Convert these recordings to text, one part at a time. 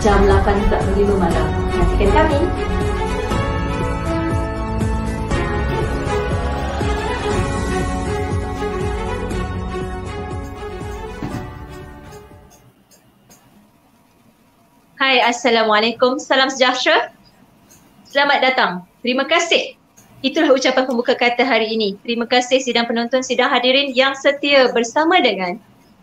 jam 8.45 malam. Nantikan kami. Hai, Assalamualaikum. Salam sejahtera. Selamat datang. Terima kasih. Itulah ucapan pembuka kata hari ini. Terima kasih sidang penonton, sidang hadirin yang setia bersama dengan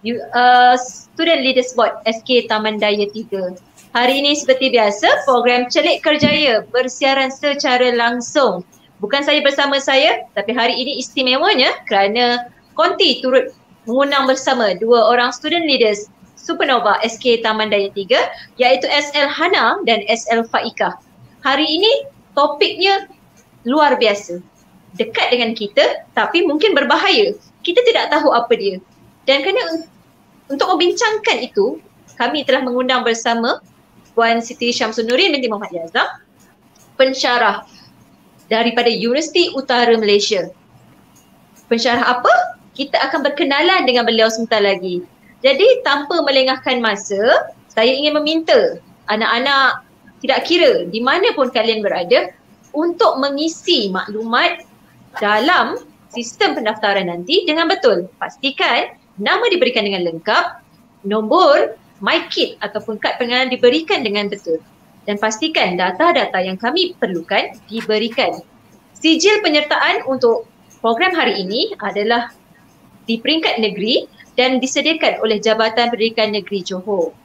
Student Leaders Board SK Taman Daya 3. Hari ini seperti biasa, program Celik Kerjaya bersiaran secara langsung. Bukan saya bersama saya, tapi hari ini istimewanya kerana Konti turut mengundang bersama dua orang Student Leaders Supernova SK Taman Daya 3, iaitu SL Hana dan SL Faikah. Hari ini topiknya luar biasa. Dekat dengan kita tapi mungkin berbahaya. Kita tidak tahu apa dia. Dan kerana untuk membincangkan itu, kami telah mengundang bersama Puan Siti Syamsul Nurin binti Muhammad Yazam, pensyarah daripada Universiti Utara Malaysia. Pensyarah apa? Kita akan berkenalan dengan beliau sebentar lagi. Jadi tanpa melengahkan masa, saya ingin meminta anak-anak, tidak kira di mana pun kalian berada, untuk mengisi maklumat dalam sistem pendaftaran nanti dengan betul. Pastikan nama diberikan dengan lengkap, nombor MyKit ataupun kad pengenalan diberikan dengan betul. Dan pastikan data-data yang kami perlukan diberikan. Sijil penyertaan untuk program hari ini adalah di peringkat negeri dan disediakan oleh Jabatan Pendidikan Negeri Johor.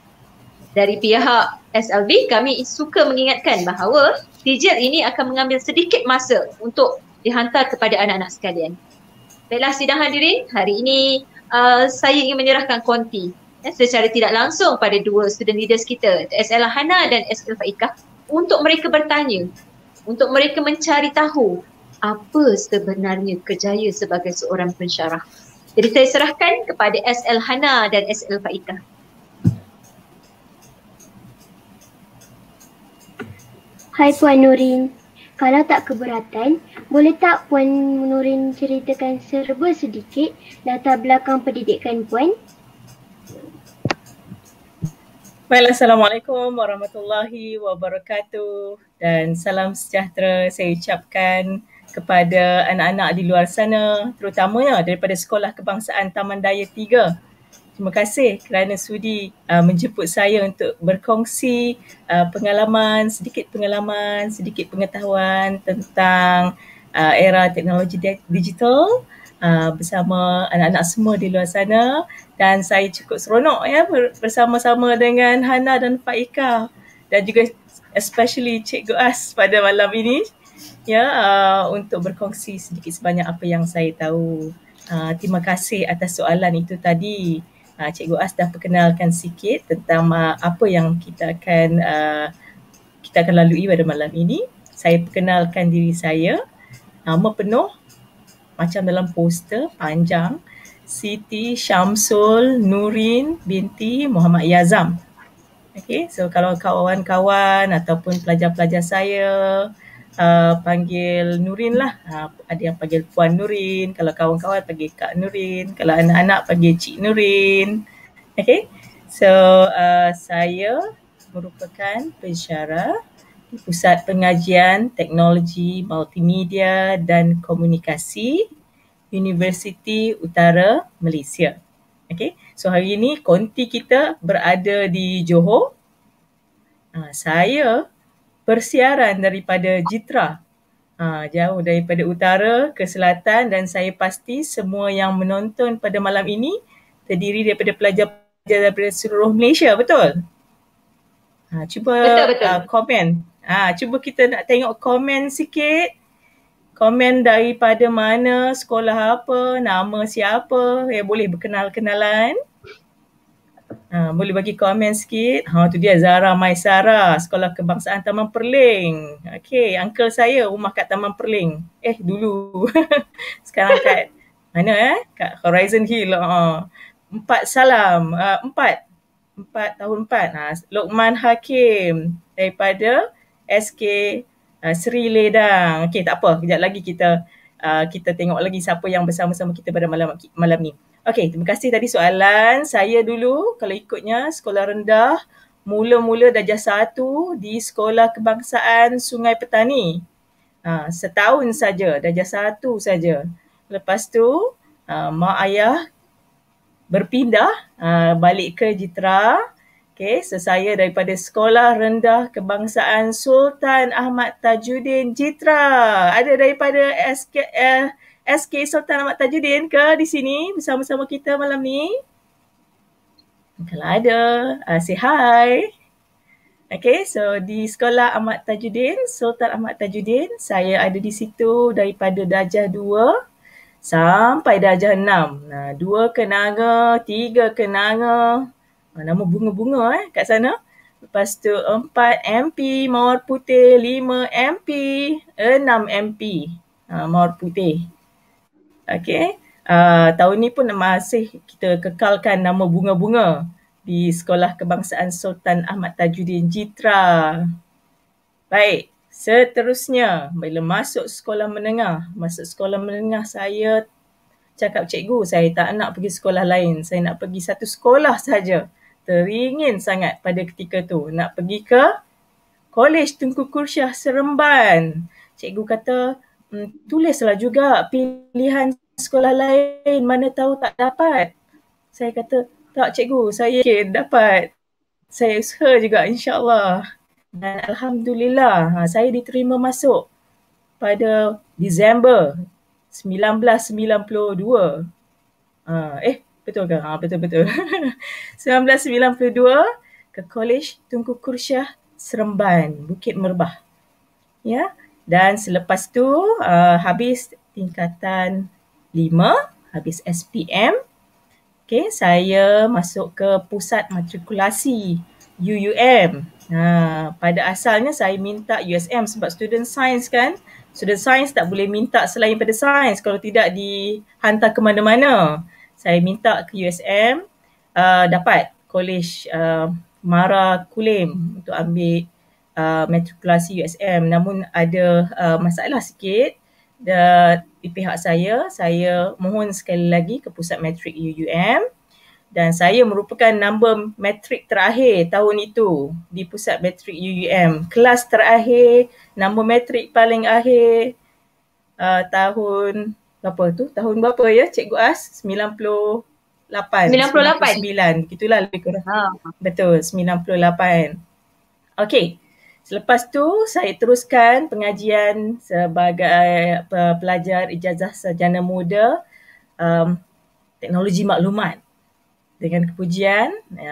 Dari pihak SLB, kami suka mengingatkan bahawa sijil ini akan mengambil sedikit masa untuk dihantar kepada anak-anak sekalian. Baiklah sidang hadirin, hari ini saya ingin menyerahkan konti secara tidak langsung pada dua student leaders kita, SL Hana dan SL Faikah, untuk mereka bertanya, untuk mereka mencari tahu apa sebenarnya kerjaya sebagai seorang pensyarah. Jadi saya serahkan kepada SL Hana dan SL Faikah. Hai Puan Nurin, kalau tak keberatan, boleh tak Puan Nurin ceritakan serba sedikit latar belakang pendidikan Puan? Baiklah, Assalamualaikum warahmatullahi wabarakatuh dan salam sejahtera saya ucapkan kepada anak-anak di luar sana, terutamanya daripada Sekolah Kebangsaan Taman Daya 3. Terima kasih kerana sudi menjemput saya untuk berkongsi sedikit pengetahuan tentang era teknologi digital bersama anak-anak semua di luar sana. Dan saya cukup seronok bersama-sama dengan Hana dan Faikah dan juga especially Cikgu As pada malam ini untuk berkongsi sedikit sebanyak apa yang saya tahu. Terima kasih atas soalan itu tadi. Cikgu As dah perkenalkan sikit tentang apa yang kita akan lalui pada malam ini. Saya perkenalkan diri saya. Nama penuh macam dalam poster panjang, Siti Syamsul Nurin binti Muhammad Yazam. Okay, so kalau kawan-kawan ataupun pelajar-pelajar saya panggil Nurin lah. Ada yang panggil Puan Nurin, kalau kawan-kawan panggil Kak Nurin, kalau anak-anak panggil Cik Nurin. Okay, so saya merupakan pensyarah di Pusat Pengajian Teknologi Multimedia dan Komunikasi Universiti Utara Malaysia. Okay, so hari ini konti kita berada di Johor. Saya bersiaran daripada Jitra, jauh daripada utara ke selatan, dan saya pasti semua yang menonton pada malam ini terdiri daripada pelajar-pelajar daripada seluruh Malaysia, betul? Cuba betul. Komen. Cuba kita nak tengok komen sikit. Komen daripada mana, sekolah apa, nama siapa, boleh berkenal-kenalan. Boleh bagi komen sikit. Tu dia Zara Maisara, Sekolah Kebangsaan Taman Perling. Okey, uncle saya rumah kat Taman Perling. Dulu. Sekarang kat mana Kat Horizon Hill. 4 salam. 4 tahun 4. Lokman Hakim daripada SK Sri Ledang. Okey, tak apa. Kejap lagi kita tengok lagi siapa yang bersama-sama kita pada malam ni. Okey, terima kasih tadi soalan. Saya dulu kalau ikutnya sekolah rendah mula-mula darjah 1 di Sekolah Kebangsaan Sungai Petani. Setahun saja, darjah 1 saja. Lepas tu mak ayah berpindah balik ke Jitra. Okay, so saya daripada Sekolah Rendah Kebangsaan Sultan Ahmad Tajuddin Jitra. Ada daripada SK Sultan Ahmad Tajuddin ke di sini bersama-sama kita malam ni? Kalau ada, say hi. Okay, so di Sekolah Ahmad Tajuddin, Sultan Ahmad Tajuddin, saya ada di situ daripada darjah 2 sampai darjah 6. 2 kenanga, 3 kenanga, nama bunga-bunga kat sana. Lepas tu 4 MP mawar putih, 5 MP, 6 MP mawar putih. Okay. Tahun ni pun masih kita kekalkan nama bunga-bunga di Sekolah Kebangsaan Sultan Ahmad Tajuddin Jitra. Baik, seterusnya bila masuk sekolah menengah saya cakap cikgu, saya tak nak pergi sekolah lain, saya nak pergi satu sekolah saja. Teringin sangat pada ketika tu nak pergi ke Kolej Tunku Kursyah Seremban. Cikgu kata, tulislah juga pilihan sekolah lain, mana tahu tak dapat. Saya kata, tak cikgu, saya yakin dapat. Saya usaha juga insyaAllah. Dan Alhamdulillah, saya diterima masuk pada Disember 1992. Betul ke? Betul. 1992 ke Kolej Tunku Kursyah Seremban, Bukit Merbah. Ya. Dan selepas tu habis tingkatan 5, habis SPM. Okay, saya masuk ke Pusat Matrikulasi UUM. Pada asalnya saya minta USM sebab student science kan. Student science tak boleh minta selain pada science kalau tidak dihantar ke mana-mana. Saya minta ke USM, dapat Kolej Mara Kulim untuk ambil matrikulasi USM. Namun ada masalah sikit di pihak saya mohon sekali lagi ke Pusat Matrik UUM dan saya merupakan nombor matrik terakhir tahun itu di Pusat Matrik UUM. Kelas terakhir, nombor matrik paling akhir tahun berapa tu? Tahun berapa ya Cikgu As? 98. 99. Begitulah lebih kurang. Betul, 98. Okey. Selepas tu saya teruskan pengajian sebagai pelajar ijazah sarjana muda teknologi maklumat dengan kepujian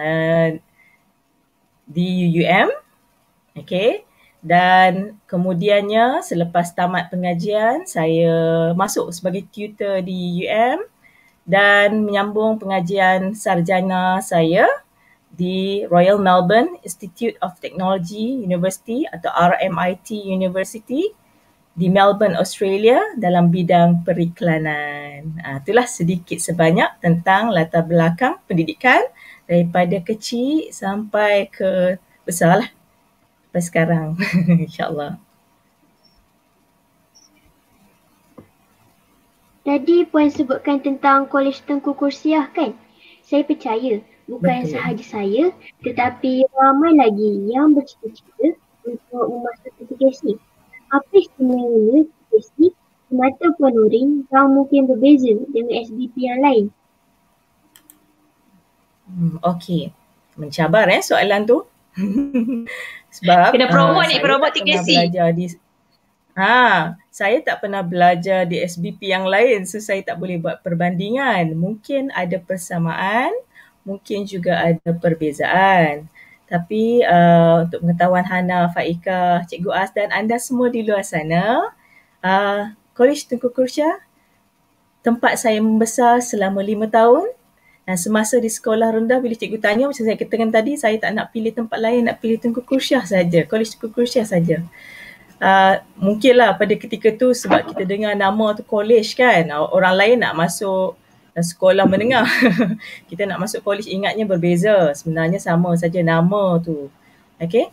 di UUM. Okey. Dan kemudiannya selepas tamat pengajian saya masuk sebagai tutor di UUM dan menyambung pengajian sarjana saya di Royal Melbourne Institute of Technology University atau RMIT University di Melbourne, Australia dalam bidang periklanan. Itulah sedikit sebanyak tentang latar belakang pendidikan daripada kecil sampai ke besar lah. Sampai sekarang insyaAllah. Tadi Puan sebutkan tentang Kolej Tengku Kursyah kan? Saya percaya bukan Betul. sahaja saya tetapi ramai lagi yang bercita-cita untuk memasuki TKC. Apa istimewanya TKC di mata Puan Nurin yang mungkin berbeza dengan SBP yang lain? Okey. Mencabar soalan tu. Sebab kena promote ni, promote TKC. Saya tak pernah belajar di SBP yang lain, so saya tak boleh buat perbandingan. Mungkin ada persamaan, mungkin juga ada perbezaan. Tapi untuk pengetahuan Hana, Faika, Cikgu As dan anda semua di luar sana, Kolej Tunku Kursyah tempat saya membesar selama 5 tahun. Dan semasa di sekolah rendah, bila cikgu tanya macam saya katakan tadi, saya tak nak pilih tempat lain, nak pilih Tunku Kursyah saja, Kolej Tunku Kursyah saja. Mungkinlah pada ketika tu sebab kita dengar nama tu kolej kan, orang lain nak masuk sekolah menengah. Kita nak masuk kolej ingatnya berbeza, sebenarnya sama saja nama tu. Okay.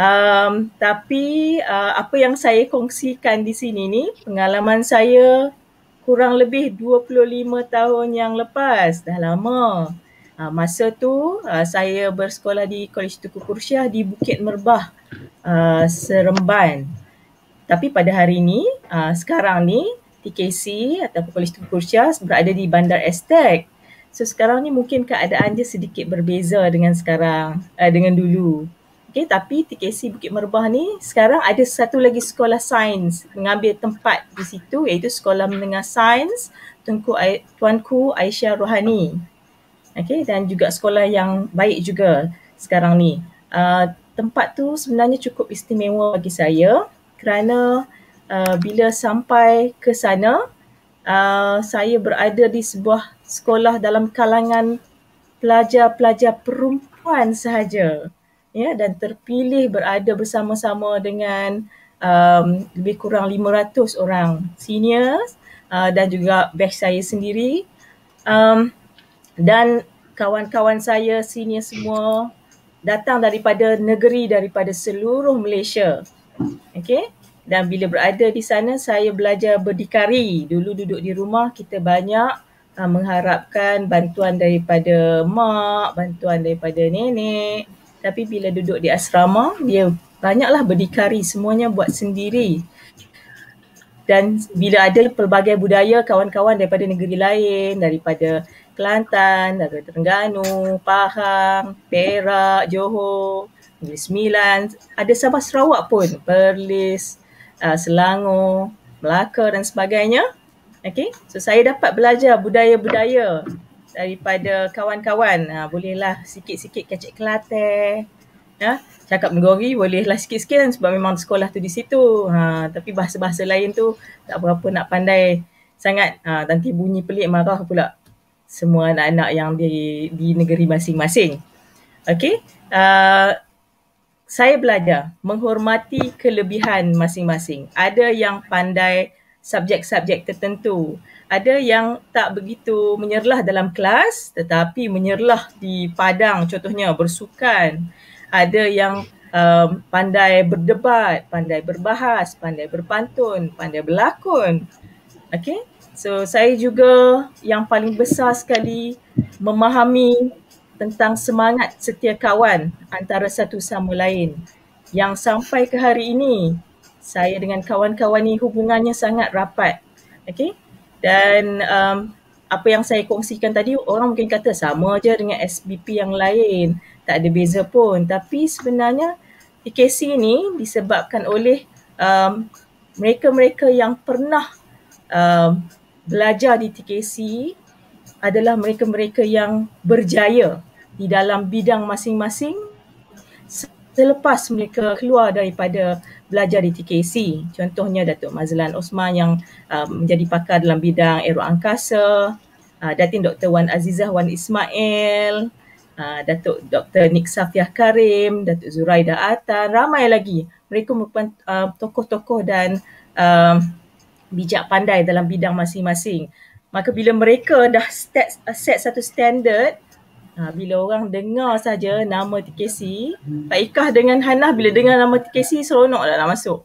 Tapi apa yang saya kongsikan di sini ni, pengalaman saya kurang lebih 25 tahun yang lepas, dah lama. Masa tu saya bersekolah di Kolej Tuku Kursyah di Bukit Merbah, Seremban. Tapi pada hari ini, sekarang ni TKC ataupun Kolej Tuku Kursyah berada di Bandar Aztec. So sekarang ni mungkin keadaan dia sedikit berbeza dengan sekarang, dengan dulu. Okay, tapi TKC Bukit Merbah ni sekarang ada satu lagi sekolah sains mengambil tempat di situ, iaitu Sekolah Menengah Sains Tuanku Aisyah Rohani. Okay, dan juga sekolah yang baik juga sekarang ni. Tempat tu sebenarnya cukup istimewa bagi saya kerana bila sampai ke sana, saya berada di sebuah sekolah dalam kalangan pelajar-pelajar perempuan sahaja, ya, dan terpilih berada bersama-sama dengan lebih kurang 500 orang seniors dan juga batch saya sendiri, dan kawan-kawan saya senior semua datang daripada seluruh Malaysia. Okay? Dan bila berada di sana, saya belajar berdikari. Dulu duduk di rumah, kita banyak mengharapkan bantuan daripada mak, bantuan daripada nenek. Tapi bila duduk di asrama, dia banyaklah berdikari, semuanya buat sendiri. Dan bila ada pelbagai budaya, kawan-kawan daripada negeri lain, daripada Kelantan, daripada Terengganu, Pahang, Perak, Johor, Negeri Sembilan, ada Sabah Sarawak pun, Perlis, Selangor, Melaka dan sebagainya. Okay, so saya dapat belajar budaya-budaya daripada kawan-kawan. Bolehlah sikit-sikit kecek Kelantan, ya, cakap Negeri bolehlah sikit-sikit kan, sebab memang sekolah tu di situ. Tapi bahasa-bahasa lain tu tak berapa nak pandai sangat. Nanti bunyi pelik marah pula semua anak-anak yang di negeri masing-masing. Okay, saya belajar menghormati kelebihan masing-masing. Ada yang pandai subjek-subjek tertentu. Ada yang tak begitu menyerlah dalam kelas tetapi menyerlah di padang, contohnya bersukan. Ada yang pandai berdebat, pandai berbahas, pandai berpantun, pandai berlakon. Okay? So saya juga yang paling besar sekali memahami tentang semangat setia kawan antara satu sama lain. Yang sampai ke hari ini, saya dengan kawan-kawan ni hubungannya sangat rapat. Okay? Dan apa yang saya kongsikan tadi, orang mungkin kata sama je dengan SBP yang lain. Tak ada beza pun. Tapi sebenarnya TKC ni disebabkan oleh mereka-mereka yang pernah belajar di TKC adalah mereka-mereka yang berjaya di dalam bidang masing-masing selepas mereka keluar daripada belajar di TKC. Contohnya Datuk Mazlan Osman yang menjadi pakar dalam bidang aeroangkasa, Datin Dr. Wan Azizah Wan Ismail, Datuk Dr. Nik Safiah Karim, Datuk Zuraida Atan, ramai lagi. Mereka merupakan tokoh-tokoh dan bijak pandai dalam bidang masing-masing. Maka bila mereka dah set satu standard, bila orang dengar saja nama TKC, Pak Ikah dengan Hannah bila dengar nama TKC seronok dah nak masuk.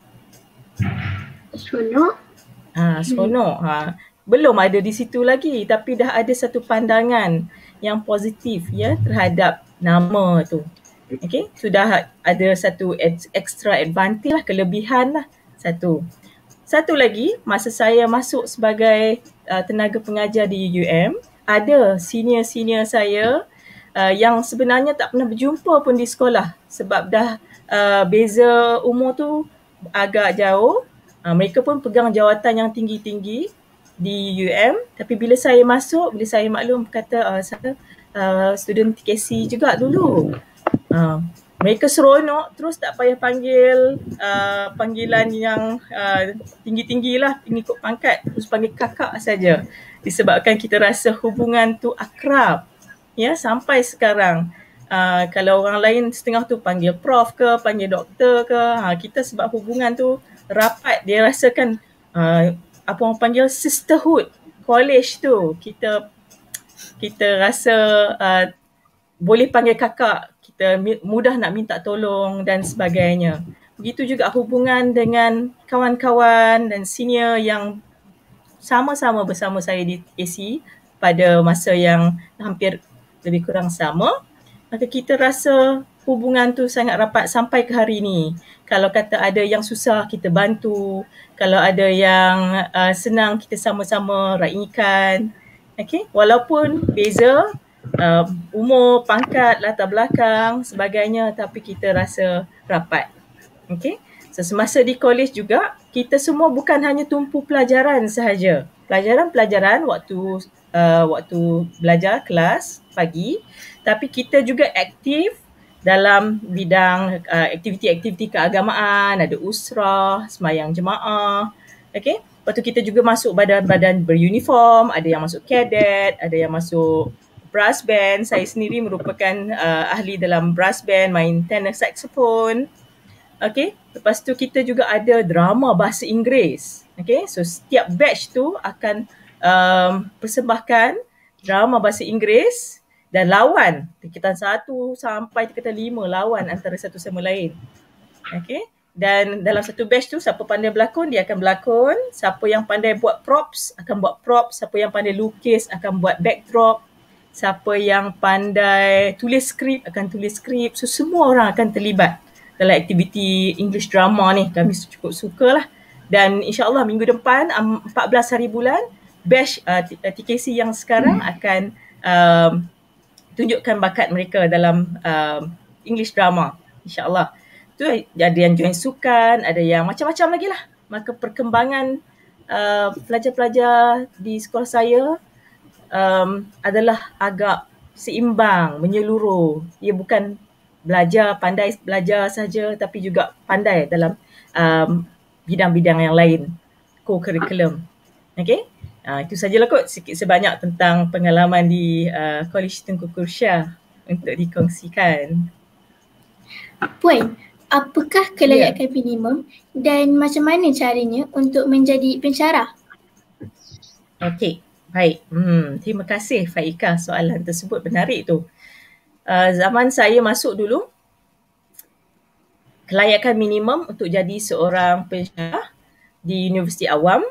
Seronok? Seronok. Belum ada di situ lagi tapi dah ada satu pandangan yang positif, ya, terhadap nama tu. Okay, sudah ada satu extra advantage lah, kelebihan lah satu. Satu lagi, masa saya masuk sebagai tenaga pengajar di UM, ada senior-senior saya yang sebenarnya tak pernah berjumpa pun di sekolah sebab dah beza umur tu agak jauh. Mereka pun pegang jawatan yang tinggi-tinggi di UM, tapi bila saya masuk, bila saya maklum kata saya student TKC juga dulu. Mereka seronok, terus tak payah panggil panggilan yang tinggi-tinggi lah, mengikut pangkat, terus panggil kakak saja. Disebabkan kita rasa hubungan tu akrab, ya, sampai sekarang. Kalau orang lain setengah tu panggil prof ke, panggil doktor ke, kita sebab hubungan tu rapat, dia rasakan apa orang panggil sisterhood, college tu. Kita rasa boleh panggil kakak, kita mudah nak minta tolong dan sebagainya. Begitu juga hubungan dengan kawan-kawan dan senior yang sama-sama bersama saya di TKC pada masa yang hampir lebih kurang sama, maka kita rasa hubungan tu sangat rapat sampai ke hari ni. Kalau kata ada yang susah, kita bantu. Kalau ada yang senang, kita sama-sama raikan. Okay? Walaupun beza umur, pangkat, latar belakang, sebagainya, tapi kita rasa rapat. Okay? So, semasa di college juga, kita semua bukan hanya tumpu pelajaran sahaja. Pelajaran waktu belajar kelas pagi, tapi kita juga aktif dalam bidang aktiviti-aktiviti keagamaan, ada usrah, semayang jemaah. Okay? Lepas tu kita juga masuk badan-badan beruniform, ada yang masuk cadet, ada yang masuk brass band. Saya sendiri merupakan ahli dalam brass band, main tenor saxophone. Okay, lepas tu kita juga ada drama bahasa Inggeris. Okay, so setiap batch tu akan persembahkan drama bahasa Inggeris dan lawan. Tingkatan 1 sampai tingkatan 5 lawan antara satu sama lain. Okay, dan dalam satu batch tu siapa pandai berlakon dia akan berlakon. Siapa yang pandai buat props akan buat props. Siapa yang pandai lukis akan buat backdrop. Siapa yang pandai tulis skrip akan tulis skrip. So semua orang akan terlibat dalam aktiviti English drama ni. Kami cukup suka lah. Dan insyaAllah minggu depan 14 hari bulan batch TKC yang sekarang akan tunjukkan bakat mereka dalam English drama, insyaAllah. Tu ada yang join sukan, ada yang macam-macam lagi lah. Maka perkembangan pelajar-pelajar di sekolah saya adalah agak seimbang, menyeluruh. Ia bukan pandai belajar saja, tapi juga pandai dalam bidang-bidang yang lain, co-curriculum. Okay? Itu sajalah kot sikit sebanyak tentang pengalaman di College Tengku Kursyah untuk dikongsikan. Puan, apakah kelayakan minimum dan macam mana caranya untuk menjadi pensyarah? Okey, baik. Terima kasih Faika, soalan tersebut menarik tu. Zaman saya masuk dulu, kelayakan minimum untuk jadi seorang pensyarah di Universiti Awam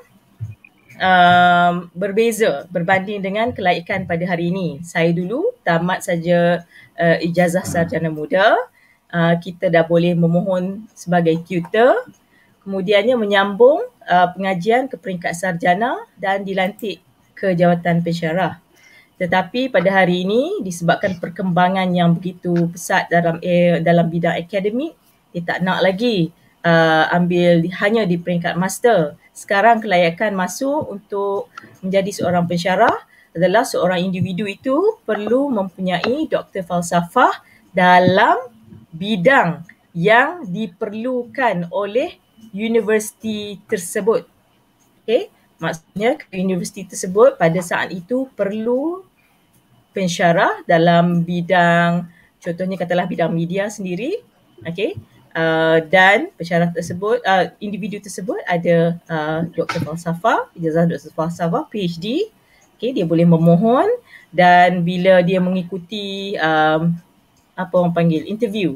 berbeza berbanding dengan kelayakan pada hari ini. Saya dulu tamat saja ijazah sarjana muda. Kita dah boleh memohon sebagai tutor, kemudiannya menyambung pengajian ke peringkat sarjana dan dilantik ke jawatan pensyarah. Tetapi pada hari ini disebabkan perkembangan yang begitu pesat dalam bidang akademik, dia tak nak lagi ambil hanya di peringkat master. Sekarang kelayakan masuk untuk menjadi seorang pensyarah adalah seorang individu itu perlu mempunyai doktor falsafah dalam bidang yang diperlukan oleh universiti tersebut. Okay? Maksudnya universiti tersebut pada saat itu perlu pensyarah dalam bidang, contohnya katalah bidang media sendiri. Okay? Dan pensyarah tersebut, individu tersebut ada doktor falsafah, ijazah doktor falsafah, PhD. Okay? Dia boleh memohon dan bila dia mengikuti apa orang panggil, interview,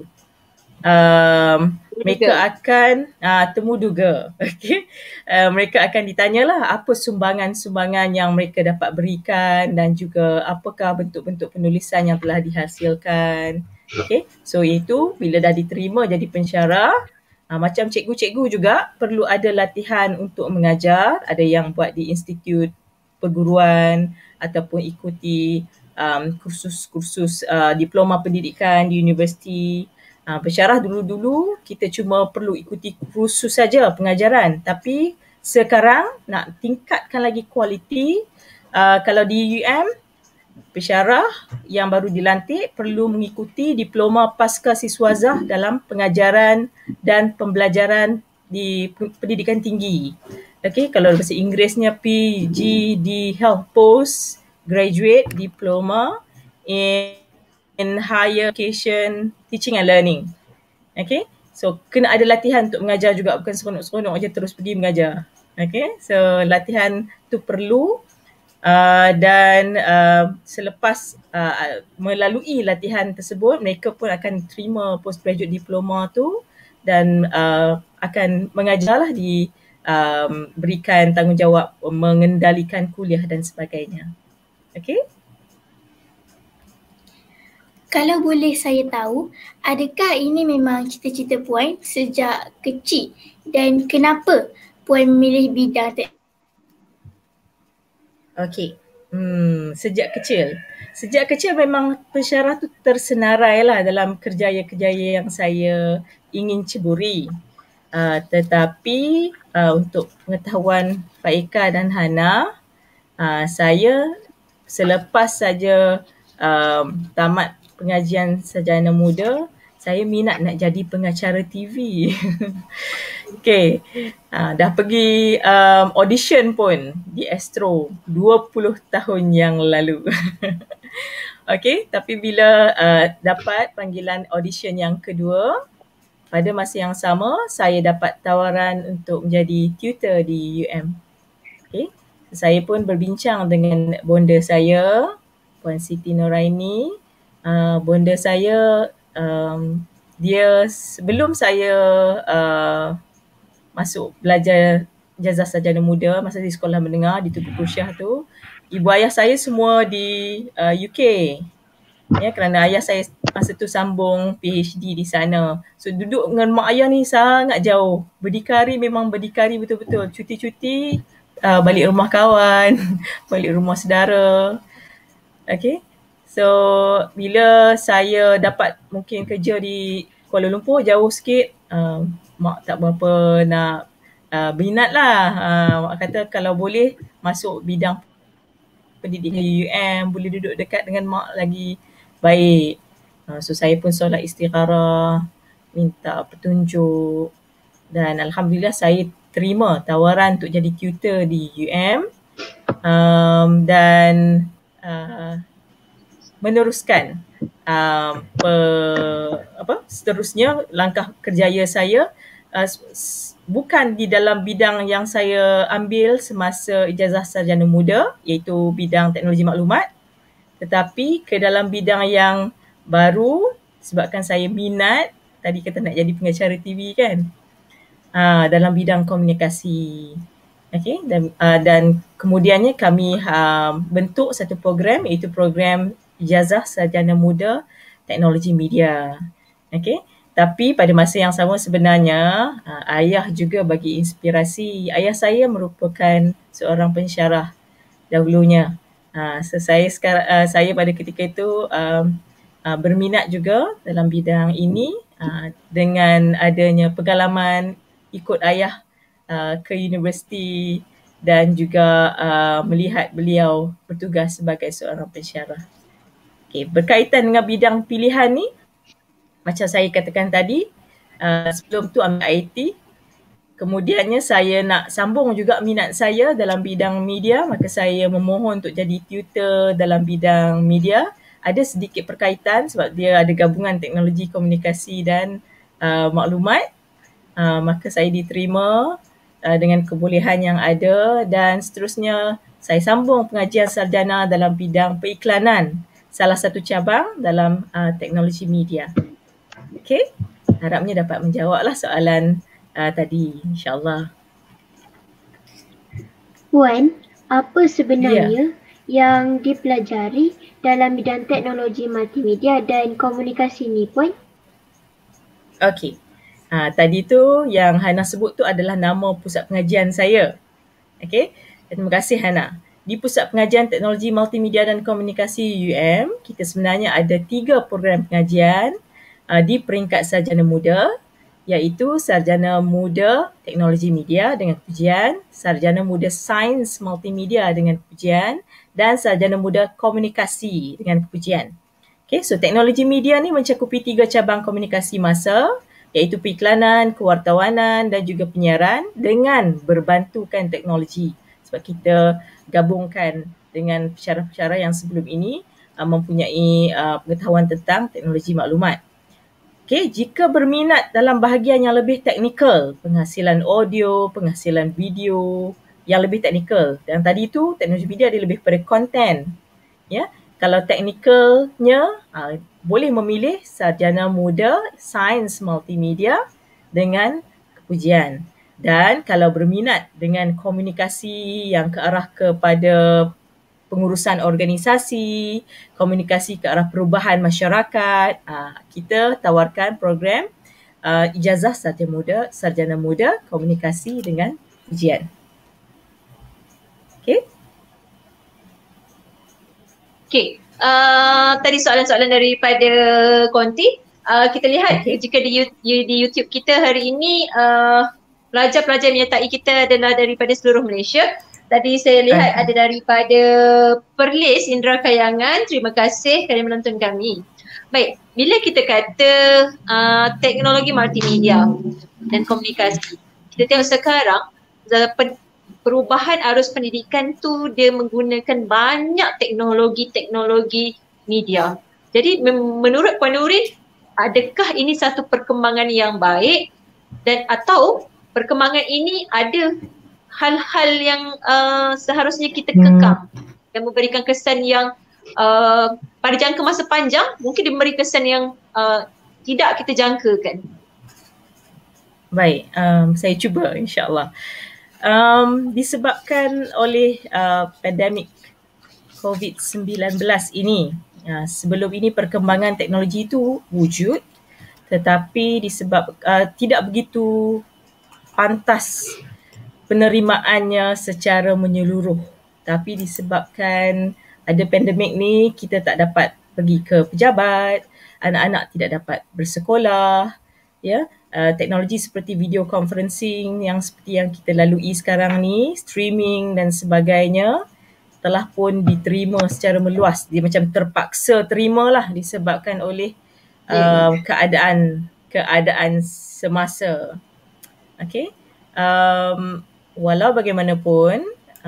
mereka akan temuduga. Okay? Mereka akan ditanyalah apa sumbangan-sumbangan yang mereka dapat berikan dan juga apakah bentuk-bentuk penulisan yang telah dihasilkan. Okay? So itu bila dah diterima jadi pensyarah, macam cikgu-cikgu juga perlu ada latihan untuk mengajar. Ada yang buat di institut perguruan ataupun ikuti kursus-kursus diploma pendidikan di universiti. Pensyarah dulu-dulu kita cuma perlu ikuti kursus saja pengajaran, tapi sekarang nak tingkatkan lagi kualiti. Kalau di UM, pensyarah yang baru dilantik perlu mengikuti diploma pasca siswazah dalam pengajaran dan pembelajaran di pendidikan tinggi. Okay, kalau bahasa Inggerisnya PGD Health Post Graduate Diploma in Higher Education Teaching and Learning. Okay, so kena ada latihan untuk mengajar juga, bukan seronok-seronok je terus pergi mengajar. Okay, so latihan tu perlu dan selepas melalui latihan tersebut, mereka pun akan terima postgraduate diploma tu dan akan mengajarlah di berikan tanggungjawab mengendalikan kuliah dan sebagainya. Okay? Kalau boleh saya tahu, adakah ini memang cita-cita Puan sejak kecil dan kenapa Puan memilih bidang Okey. Sejak kecil. Sejak kecil memang pensyarah tu tersenarai lah dalam kerjaya-kerjaya yang saya ingin ceburi. Tetapi untuk pengetahuan Faika dan Hana, saya selepas saja tamat pengajian sarjana muda, saya minat nak jadi pengacara TV. Okay, dah pergi audition pun di Astro 20 tahun yang lalu. Okay, tapi bila dapat panggilan audition yang kedua, pada masa yang sama saya dapat tawaran untuk menjadi tutor di UM. Okay, saya pun berbincang dengan bonda saya, Puan Siti Noraini. Bonda saya, dia sebelum saya masuk belajar ijazah sarjana muda masa di sekolah menengah di Tugu Kursyah tu, ibu ayah saya semua di UK. Ya, kerana ayah saya masa tu sambung PhD di sana. So duduk dengan mak ayah ni sangat jauh. Berdikari memang berdikari betul-betul. Cuti-cuti balik rumah kawan, balik rumah saudara. Okay. So bila saya dapat mungkin kerja di Kuala Lumpur jauh sikit, mak tak berapa nak berminat lah. Mak kata kalau boleh masuk bidang pendidikan UM, boleh duduk dekat dengan mak lagi baik. So saya pun solat istikharah, minta petunjuk, dan Alhamdulillah saya terima tawaran untuk jadi tutor di UM, dan meneruskan seterusnya langkah kerjaya saya bukan di dalam bidang yang saya ambil semasa ijazah sarjana muda, iaitu bidang teknologi maklumat, tetapi ke dalam bidang yang baru sebabkan saya minat, tadi kata nak jadi pengacara TV kan, dalam bidang komunikasi. Okay, dan kemudiannya kami bentuk satu program, iaitu program ijazah sarjana muda teknologi media. Okay, tapi pada masa yang sama sebenarnya ayah juga bagi inspirasi. Ayah saya merupakan seorang pensyarah dahulunya. So saya pada ketika itu berminat juga dalam bidang ini, dengan adanya pengalaman ikut ayah ke universiti dan juga melihat beliau bertugas sebagai seorang pensyarah. Okay, berkaitan dengan bidang pilihan ni, macam saya katakan tadi, sebelum tu ambil IT, kemudiannya saya nak sambung juga minat saya dalam bidang media, maka saya memohon untuk jadi tutor dalam bidang media. Ada sedikit perkaitan sebab dia ada gabungan teknologi komunikasi dan maklumat, maka saya diterima dengan kebolehan yang ada, dan seterusnya saya sambung pengajian sarjana dalam bidang periklanan, salah satu cabang dalam teknologi media. Okay, harapnya dapat menjawablah soalan tadi, insyaAllah. Puan, apa sebenarnya yang dipelajari dalam bidang teknologi multimedia dan komunikasi ni, Puan? Okey. Tadi tu yang Hana sebut tu adalah nama pusat pengajian saya. Okey. Terima kasih Hana. Di Pusat Pengajian Teknologi Multimedia dan Komunikasi UM, kita sebenarnya ada 3 program pengajian di peringkat sarjana muda, iaitu Sarjana Muda Teknologi Media dengan pujian, Sarjana Muda Sains Multimedia dengan pujian, dan Sarjana Muda Komunikasi dengan pujian. Okay, so teknologi media ni mencakupi 3 cabang komunikasi massa, iaitu periklanan, kewartawanan dan juga penyiaran dengan berbantukan teknologi. Sebab kita gabungkan dengan pensyarah-pensyarah yang sebelum ini mempunyai pengetahuan tentang teknologi maklumat. Okay, jika berminat dalam bahagian yang lebih teknikal, penghasilan audio, penghasilan video yang lebih teknikal, dan tadi tu teknologi media dia lebih pada konten. Ya, kalau teknikalnya boleh memilih Sarjana Muda Sains Multimedia dengan kepujian. Dan kalau berminat dengan komunikasi yang ke arah kepada pengurusan organisasi, komunikasi ke arah perubahan masyarakat. Kita tawarkan program ijazah sarjana muda komunikasi dengan ujian. Okey. Okey. Tadi soalan-soalan daripada Konti. Kita lihat jika di YouTube kita hari ini pelajar-pelajar menyertai kita adalah daripada seluruh Malaysia. Tadi saya lihat ada daripada Perlis Indra Kayangan. Terima kasih kerana menonton kami. Baik, bila kita kata teknologi multimedia dan komunikasi, kita tengok sekarang perubahan arus pendidikan tu dia menggunakan banyak teknologi media. Jadi menurut Puan Nurin, adakah ini satu perkembangan yang baik dan atau perkembangan ini ada hal-hal yang seharusnya kita kekang dan memberikan kesan yang pada jangka masa panjang mungkin memberi kesan yang tidak kita jangkakan. Baik, saya cuba insya-Allah. Disebabkan oleh pandemik COVID-19 ini, sebelum ini perkembangan teknologi itu wujud, tetapi tidak begitu pantas penerimaannya secara menyeluruh. Tapi disebabkan ada pandemik ni, kita tak dapat pergi ke pejabat, anak-anak tidak dapat bersekolah, ya. Teknologi seperti video conferencing yang seperti yang kita lalui sekarang ni, streaming dan sebagainya telah pun diterima secara meluas. Dia macam terpaksa terimalah disebabkan oleh keadaan semasa. Okey. Walau bagaimanapun,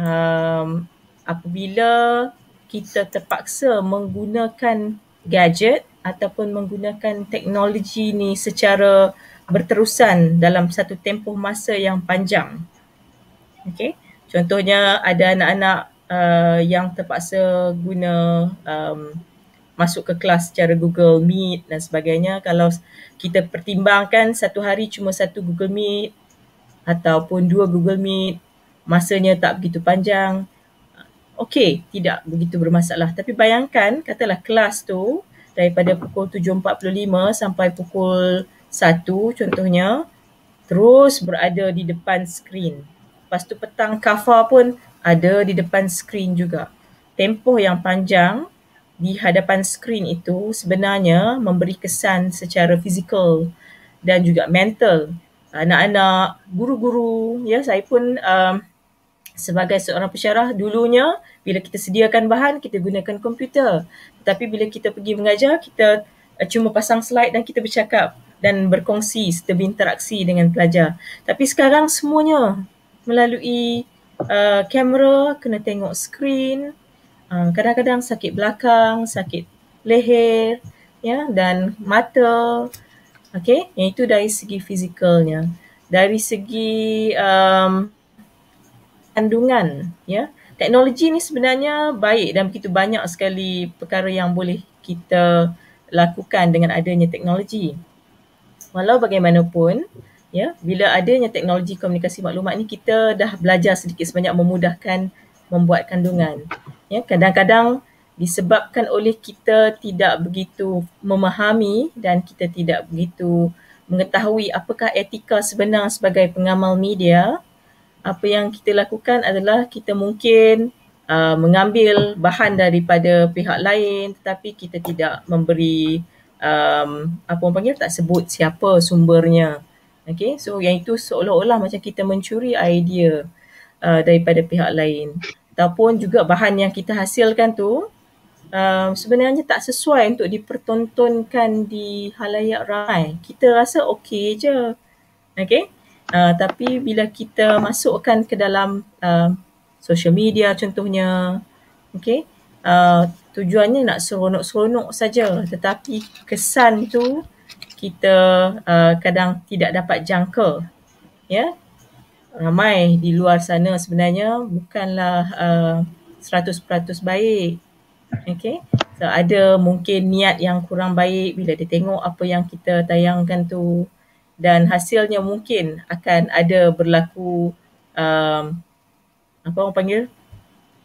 apabila kita terpaksa menggunakan gadget ataupun menggunakan teknologi ni secara berterusan dalam satu tempoh masa yang panjang. Okay. Contohnya ada anak-anak yang terpaksa masuk ke kelas secara Google Meet dan sebagainya. Kalau kita pertimbangkan satu hari cuma satu Google Meet ataupun 2 Google Meet, masanya tak begitu panjang, okey, tidak begitu bermasalah. Tapi bayangkan, katalah kelas tu daripada pukul 7.45 sampai pukul 1 contohnya, terus berada di depan skrin. Lepas tu petang kafar pun ada di depan skrin juga. Tempoh yang panjang di hadapan skrin itu sebenarnya memberi kesan secara fizikal dan juga mental. Anak-anak, guru-guru, ya, saya pun sebagai seorang pensyarah dulunya bila kita sediakan bahan kita gunakan komputer, tetapi bila kita pergi mengajar kita cuma pasang slide dan kita bercakap dan berkongsi serta berinteraksi dengan pelajar. Tapi sekarang semuanya melalui kamera, kena tengok skrin, kadang-kadang sakit belakang, sakit leher, ya, dan mata. Okey, yang itu dari segi fizikalnya. Dari segi kandungan, ya. Teknologi ni sebenarnya baik dan begitu banyak sekali perkara yang boleh kita lakukan dengan adanya teknologi. Walau bagaimanapun, ya, bila adanya teknologi komunikasi maklumat ni kita dah belajar sedikit sebanyak memudahkan membuat kandungan. Ya, kadang-kadang disebabkan oleh kita tidak begitu memahami dan kita tidak begitu mengetahui apakah etika sebenar sebagai pengamal media, apa yang kita lakukan adalah kita mungkin mengambil bahan daripada pihak lain tetapi kita tidak memberi apa orang panggil, tak sebut siapa sumbernya. Okay, so yang itu seolah-olah macam kita mencuri idea daripada pihak lain. Ataupun juga bahan yang kita hasilkan tu sebenarnya tak sesuai untuk dipertontonkan di halayak ramai. Kita rasa okey je. Okay? Tapi bila kita masukkan ke dalam social media contohnya, okay, tujuannya nak seronok-seronok saja, tetapi kesan tu kita kadang tidak dapat jangka. Ya? Ramai di luar sana sebenarnya bukanlah 100% baik. Okay. So ada mungkin niat yang kurang baik bila dia tengok apa yang kita tayangkan tu, dan hasilnya mungkin akan ada berlaku apa orang panggil,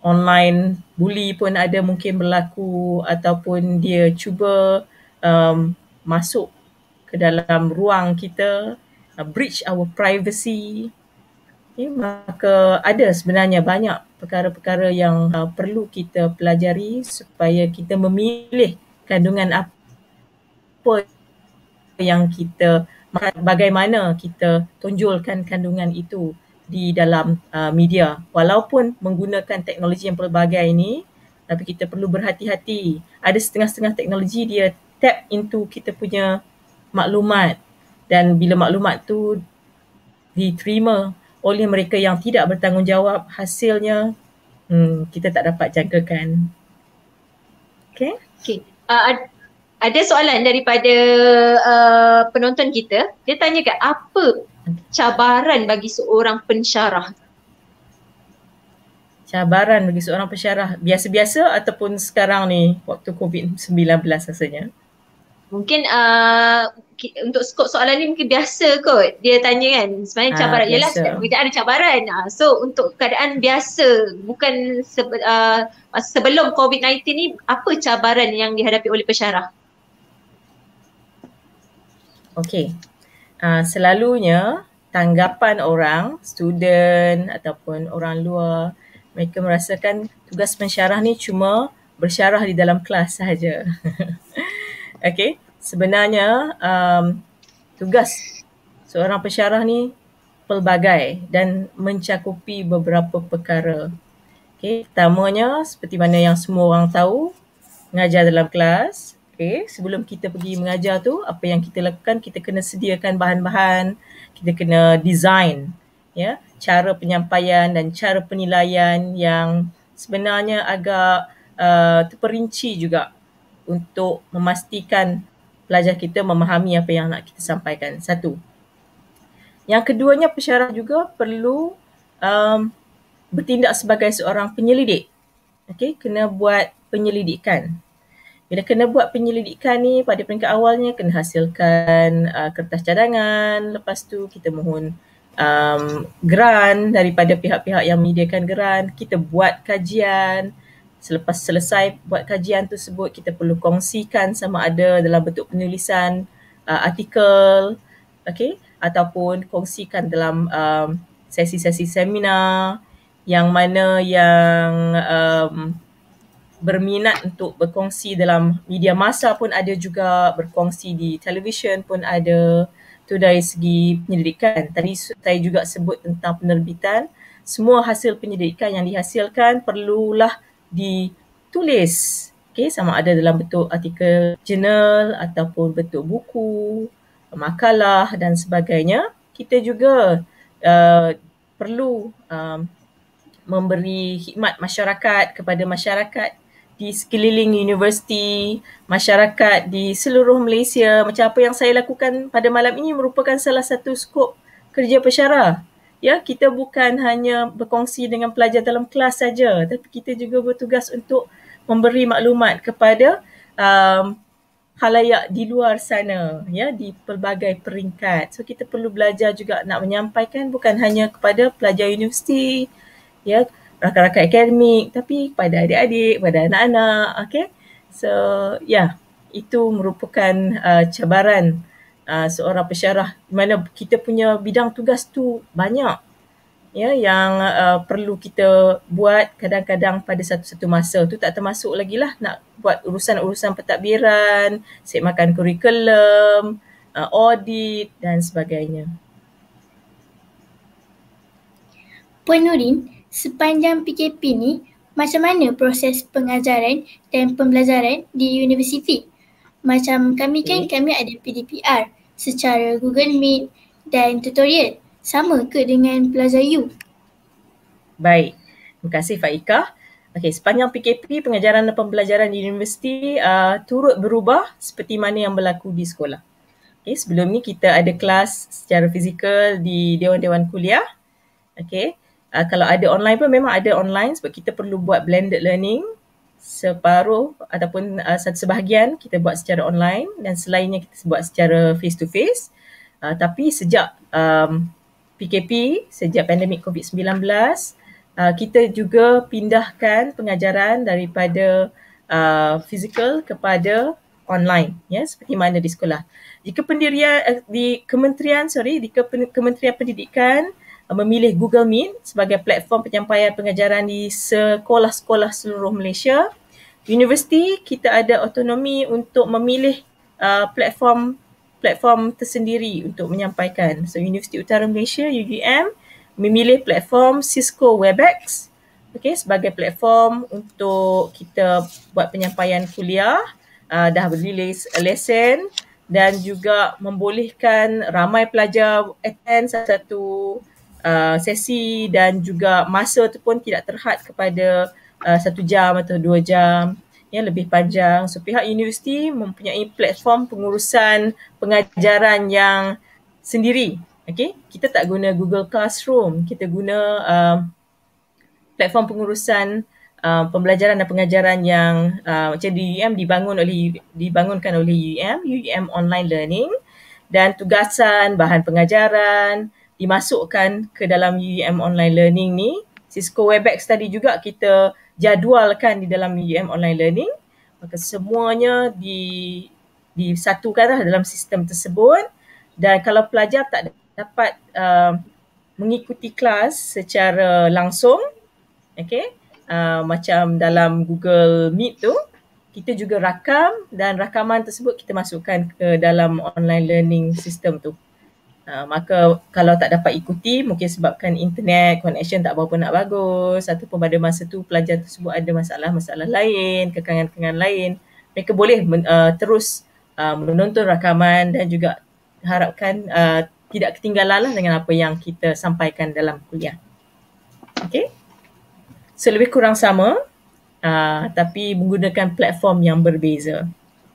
online bully pun ada mungkin berlaku, ataupun dia cuba masuk ke dalam ruang kita, breach our privacy. Maka ada sebenarnya banyak perkara-perkara yang perlu kita pelajari supaya kita memilih kandungan apa yang kita, bagaimana kita tonjolkan kandungan itu di dalam media. Walaupun menggunakan teknologi yang pelbagai ini, tapi kita perlu berhati-hati. Ada setengah-setengah teknologi dia tap into kita punya maklumat, dan bila maklumat tu diterima oleh mereka yang tidak bertanggungjawab, hasilnya kita tak dapat jangkakan. Okay? Ada soalan daripada penonton kita. Dia tanyakan apa cabaran bagi seorang pensyarah? Cabaran bagi seorang pensyarah biasa-biasa ataupun sekarang ni waktu COVID-19 rasanya? Mungkin untuk skop soalan ni mungkin biasa kot dia tanya kan. Sebenarnya cabaran, ialah setiap pekerjaan ada cabaran. So untuk keadaan biasa, bukan sebelum COVID-19 ni, apa cabaran yang dihadapi oleh pensyarah? Okey, selalunya tanggapan orang, student ataupun orang luar, mereka merasakan tugas pensyarah ni cuma bersyarah di dalam kelas sahaja. Okey, sebenarnya tugas seorang pensyarah ni pelbagai dan mencakupi beberapa perkara. Okey, pertamanya seperti mana yang semua orang tahu, mengajar dalam kelas. Okay, sebelum kita pergi mengajar tu, apa yang kita lakukan, kita kena sediakan bahan-bahan, kita kena design cara penyampaian dan cara penilaian yang sebenarnya agak terperinci juga untuk memastikan pelajar kita memahami apa yang nak kita sampaikan. Satu. Yang keduanya, pensyarah juga perlu bertindak sebagai seorang penyelidik. Okay, kena buat penyelidikan. Bila kena buat penyelidikan ni, pada peringkat awalnya kena hasilkan kertas cadangan, lepas tu kita mohon grant daripada pihak-pihak yang menyediakan grant, kita buat kajian. Selepas selesai buat kajian tersebut, kita perlu kongsikan sama ada dalam bentuk penulisan artikel, okay, ataupun kongsikan dalam sesi-sesi seminar, yang mana yang berminat untuk berkongsi dalam media massa pun ada juga, berkongsi di televisyen pun ada. Itu dari segi penyelidikan. Tadi saya juga sebut tentang penerbitan. Semua hasil penyelidikan yang dihasilkan perlulah ditulis. Okay, sama ada dalam bentuk artikel jurnal ataupun bentuk buku, makalah dan sebagainya. Kita juga perlu memberi khidmat masyarakat kepada masyarakat di sekeliling universiti, masyarakat di seluruh Malaysia. Macam apa yang saya lakukan pada malam ini merupakan salah satu skop kerja pensyarah. Ya, kita bukan hanya berkongsi dengan pelajar dalam kelas saja, tapi kita juga bertugas untuk memberi maklumat kepada khalayak di luar sana, ya, di pelbagai peringkat. So kita perlu belajar juga nak menyampaikan bukan hanya kepada pelajar universiti, ya, rakan-rakan akademik, tapi kepada adik-adik, kepada anak-anak. Okay? So, itu merupakan cabaran seorang pensyarah, di mana kita punya bidang tugas tu banyak, ya, yang perlu kita buat kadang-kadang pada satu-satu masa. Tu tak termasuk lagi lah nak buat urusan-urusan pentadbiran, segmakan kurikulum, audit dan sebagainya. Puan Nurin, sepanjang PKP ni, macam mana proses pengajaran dan pembelajaran di universiti? Macam kami kan, kami ada PDPR secara Google Meet dan tutorial. Sama ke dengan pelajar U? Baik, terima kasih Faikah. Okey, sepanjang PKP, pengajaran dan pembelajaran di universiti turut berubah seperti mana yang berlaku di sekolah. Okey, sebelum ni kita ada kelas secara fizikal di dewan-dewan kuliah. Okey. Kalau ada online pun memang ada online sebab kita perlu buat blended learning. Separuh ataupun satu sebahagian kita buat secara online dan selainnya kita buat secara face to face. Tapi sejak PKP, sejak pandemik COVID-19, kita juga pindahkan pengajaran daripada fizikal kepada online, ya, seperti mana di sekolah. Jika Kementerian Pendidikan memilih Google Meet sebagai platform penyampaian pengajaran di sekolah-sekolah seluruh Malaysia, universiti kita ada autonomi untuk memilih platform tersendiri untuk menyampaikan. So Universiti Utara Malaysia UUM memilih platform Cisco Webex, sebagai platform untuk kita buat penyampaian kuliah, dah berilis lesson dan juga membolehkan ramai pelajar attend satu sesi dan juga masa tu pun tidak terhad kepada 1 jam atau 2 jam, ya, lebih panjang. So pihak universiti mempunyai platform pengurusan pengajaran yang sendiri. Kita tak guna Google Classroom, kita guna platform pengurusan pembelajaran dan pengajaran yang macam di UUM dibangunkan oleh UUM Online Learning, dan tugasan bahan pengajaran dimasukkan ke dalam UUM Online Learning ni. Cisco Webex tadi juga kita jadualkan di dalam UUM Online Learning, maka semuanya disatukanlah dalam sistem tersebut. Dan kalau pelajar tak dapat mengikuti kelas secara langsung, macam dalam Google Meet tu, kita juga rakam dan rakaman tersebut kita masukkan ke dalam online learning system tu. Maka kalau tak dapat ikuti, mungkin sebabkan internet connection tak berapa nak bagus, ataupun pada masa tu pelajar tersebut ada masalah-masalah lain, kekangan-kekangan lain, mereka boleh terus menonton rakaman dan juga harapkan tidak ketinggalan dengan apa yang kita sampaikan dalam kuliah. So lebih kurang sama, tapi menggunakan platform yang berbeza.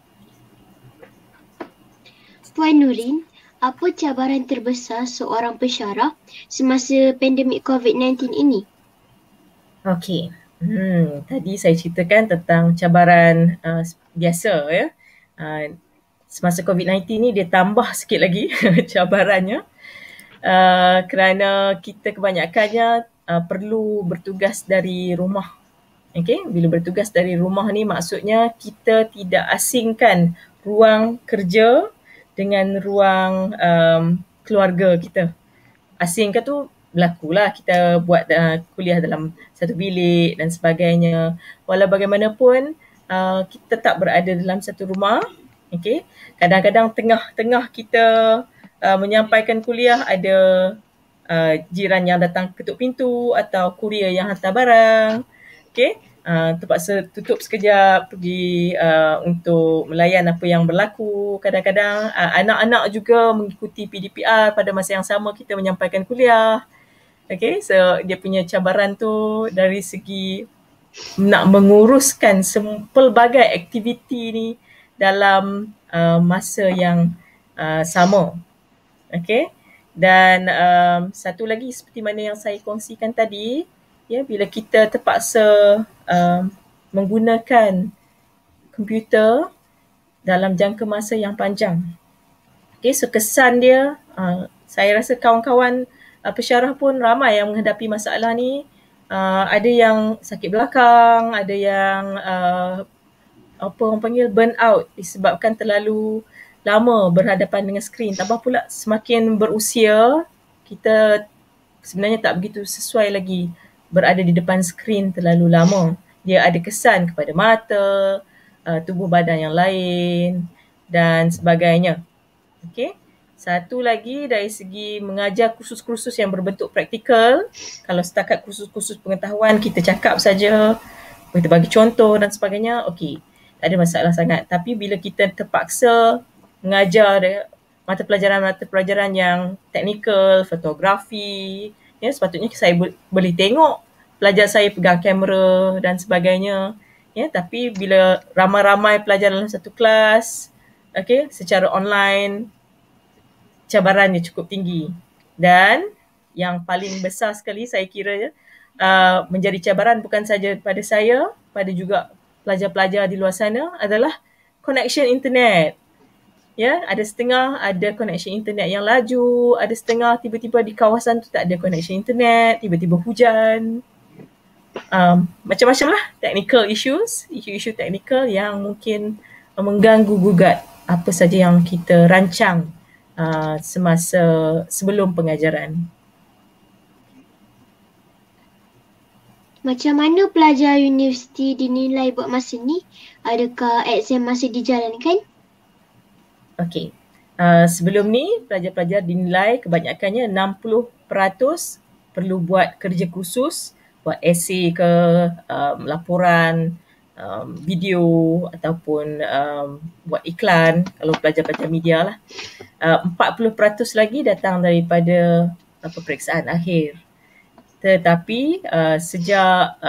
Puan Nurin, apa cabaran terbesar seorang pensyarah semasa pandemik COVID-19 ini? Tadi saya ceritakan tentang cabaran biasa, ya. Semasa COVID-19 ni dia tambah sikit lagi cabarannya, kerana kita kebanyakannya perlu bertugas dari rumah. Bila bertugas dari rumah ni maksudnya kita tidak asingkan ruang kerja dengan ruang keluarga kita. Asingkan tu berlakulah kita buat kuliah dalam satu bilik dan sebagainya. Walau bagaimanapun kita tak berada dalam satu rumah. Kadang-kadang tengah-tengah kita menyampaikan kuliah ada jiran yang datang ketuk pintu atau kurier yang hantar barang. Terpaksa tutup sekejap pergi untuk melayan apa yang berlaku. Kadang-kadang anak-anak juga mengikuti PDPR pada masa yang sama kita menyampaikan kuliah. So dia punya cabaran tu dari segi nak menguruskan pelbagai aktiviti ni dalam masa yang sama. Dan satu lagi seperti mana yang saya kongsikan tadi, ya, bila kita terpaksa menggunakan komputer dalam jangka masa yang panjang. So kesan dia, saya rasa kawan-kawan pensyarah pun ramai yang menghadapi masalah ni. Ada yang sakit belakang, ada yang apa orang panggil burn out disebabkan terlalu lama berhadapan dengan skrin. Tambah pula semakin berusia, kita sebenarnya tak begitu sesuai lagi berada di depan skrin terlalu lama. Dia ada kesan kepada mata, tubuh badan yang lain dan sebagainya. Satu lagi dari segi mengajar kursus-kursus yang berbentuk praktikal, kalau setakat kursus-kursus pengetahuan kita cakap saja, kita bagi contoh dan sebagainya, tak ada masalah sangat. Tapi bila kita terpaksa mengajar mata pelajaran yang teknikal, fotografi, ya, sepatutnya saya boleh tengok pelajar saya pegang kamera dan sebagainya, ya. Tapi bila ramai-ramai pelajar dalam satu kelas, secara online, cabarannya cukup tinggi. Dan yang paling besar sekali saya kira menjadi cabaran bukan saja pada saya, pada juga pelajar-pelajar di luar sana adalah connection internet. Ya, ada setengah ada connection internet yang laju, ada setengah tiba-tiba di kawasan tu tak ada connection internet, tiba-tiba hujan. macam-macam lah technical issues, isu-isu technical yang mungkin mengganggu gugat apa saja yang kita rancang semasa sebelum pengajaran. Macam mana pelajar universiti dinilai buat masa ni? Adakah exam masih dijalankan? Okey. Sebelum ni pelajar-pelajar dinilai kebanyakannya 60% perlu buat kerja khusus, buat esei ke, laporan, video ataupun buat iklan kalau pelajar-pelajar media lah. 40% lagi datang daripada peperiksaan akhir. Tetapi sejak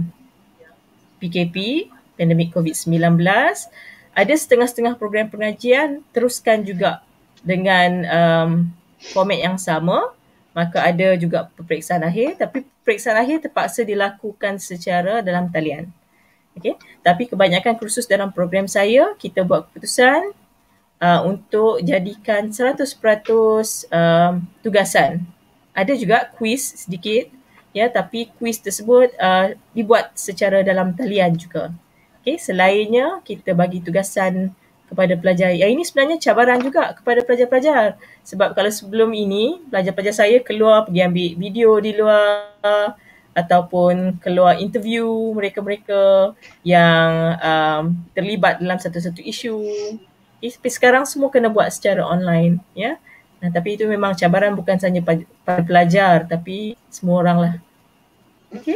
PKP, pandemik COVID-19, ada setengah-setengah program pengajian teruskan juga dengan format yang sama. Maka ada juga peperiksaan akhir, tapi peperiksaan akhir terpaksa dilakukan secara dalam talian. Okay? Tapi kebanyakan kursus dalam program saya, kita buat keputusan untuk jadikan 100% tugasan. Ada juga kuis sedikit, ya, tapi kuis tersebut dibuat secara dalam talian juga. Okay, selainnya kita bagi tugasan kepada pelajar. Yang ini sebenarnya cabaran juga kepada pelajar-pelajar. Sebab kalau sebelum ini, pelajar-pelajar saya keluar pergi ambil video di luar ataupun keluar interview mereka-mereka yang terlibat dalam satu-satu isu. Tapi sekarang semua kena buat secara online, ya. Nah, tapi itu memang cabaran bukan sahaja pada pelajar, tapi semua orang lah. Okay.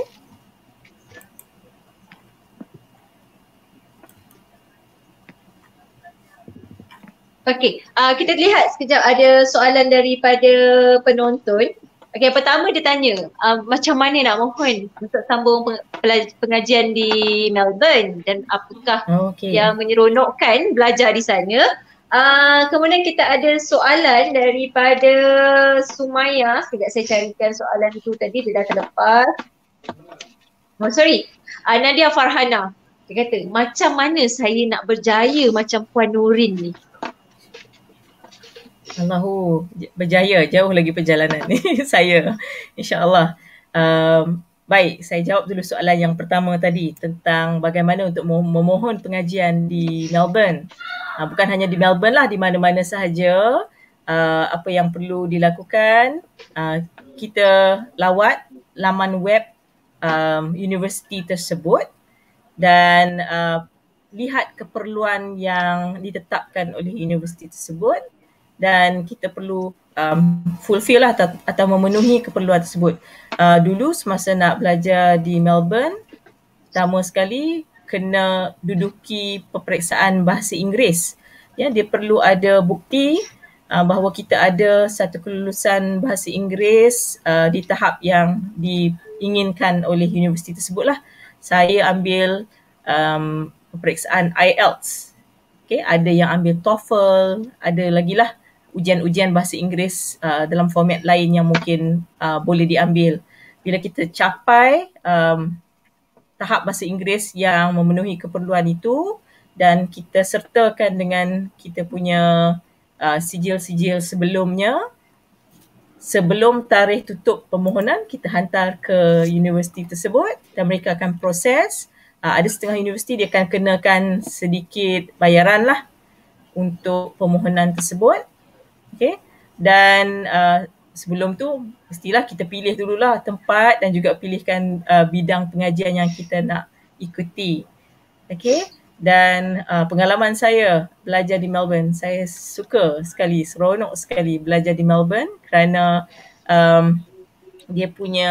Okey, kita lihat sekejap ada soalan daripada penonton. Okey, pertama dia tanya, macam mana nak mohon untuk sambung pengajian di Melbourne dan apakah yang menyeronokkan belajar di sana. Kemudian kita ada soalan daripada Sumaya. Sekejap saya carikan soalan itu tadi, dia dah terlepas. Nadia Farhana. Dia kata, macam mana saya nak berjaya macam Puan Nurin ni? Allahu, berjaya, jauh lagi perjalanan ni saya, insyaAllah. Baik, saya jawab dulu soalan yang pertama tadi tentang bagaimana untuk memohon pengajian di Melbourne. Bukan hanya di Melbourne lah, di mana-mana sahaja. Apa yang perlu dilakukan, kita lawat laman web universiti tersebut dan lihat keperluan yang ditetapkan oleh universiti tersebut. Dan kita perlu fulfill lah atau memenuhi keperluan tersebut. Dulu semasa nak belajar di Melbourne, pertama sekali kena duduki peperiksaan bahasa Inggeris. Ya, dia perlu ada bukti bahawa kita ada satu kelulusan bahasa Inggeris di tahap yang diinginkan oleh universiti tersebut lah. Saya ambil peperiksaan IELTS. Okay, ada yang ambil TOEFL, ada lagi lah ujian-ujian bahasa Inggeris dalam format lain yang mungkin boleh diambil. Bila kita capai tahap bahasa Inggeris yang memenuhi keperluan itu dan kita sertakan dengan kita punya sijil-sijil sebelumnya, sebelum tarikh tutup permohonan, kita hantar ke universiti tersebut dan mereka akan proses. Ada setengah universiti dia akan kenakan sedikit bayaran lah untuk permohonan tersebut. Okay. Dan sebelum tu mestilah kita pilih dululah tempat dan juga pilihkan bidang pengajian yang kita nak ikuti. Okay. Dan pengalaman saya belajar di Melbourne, saya suka sekali, seronok sekali belajar di Melbourne kerana dia punya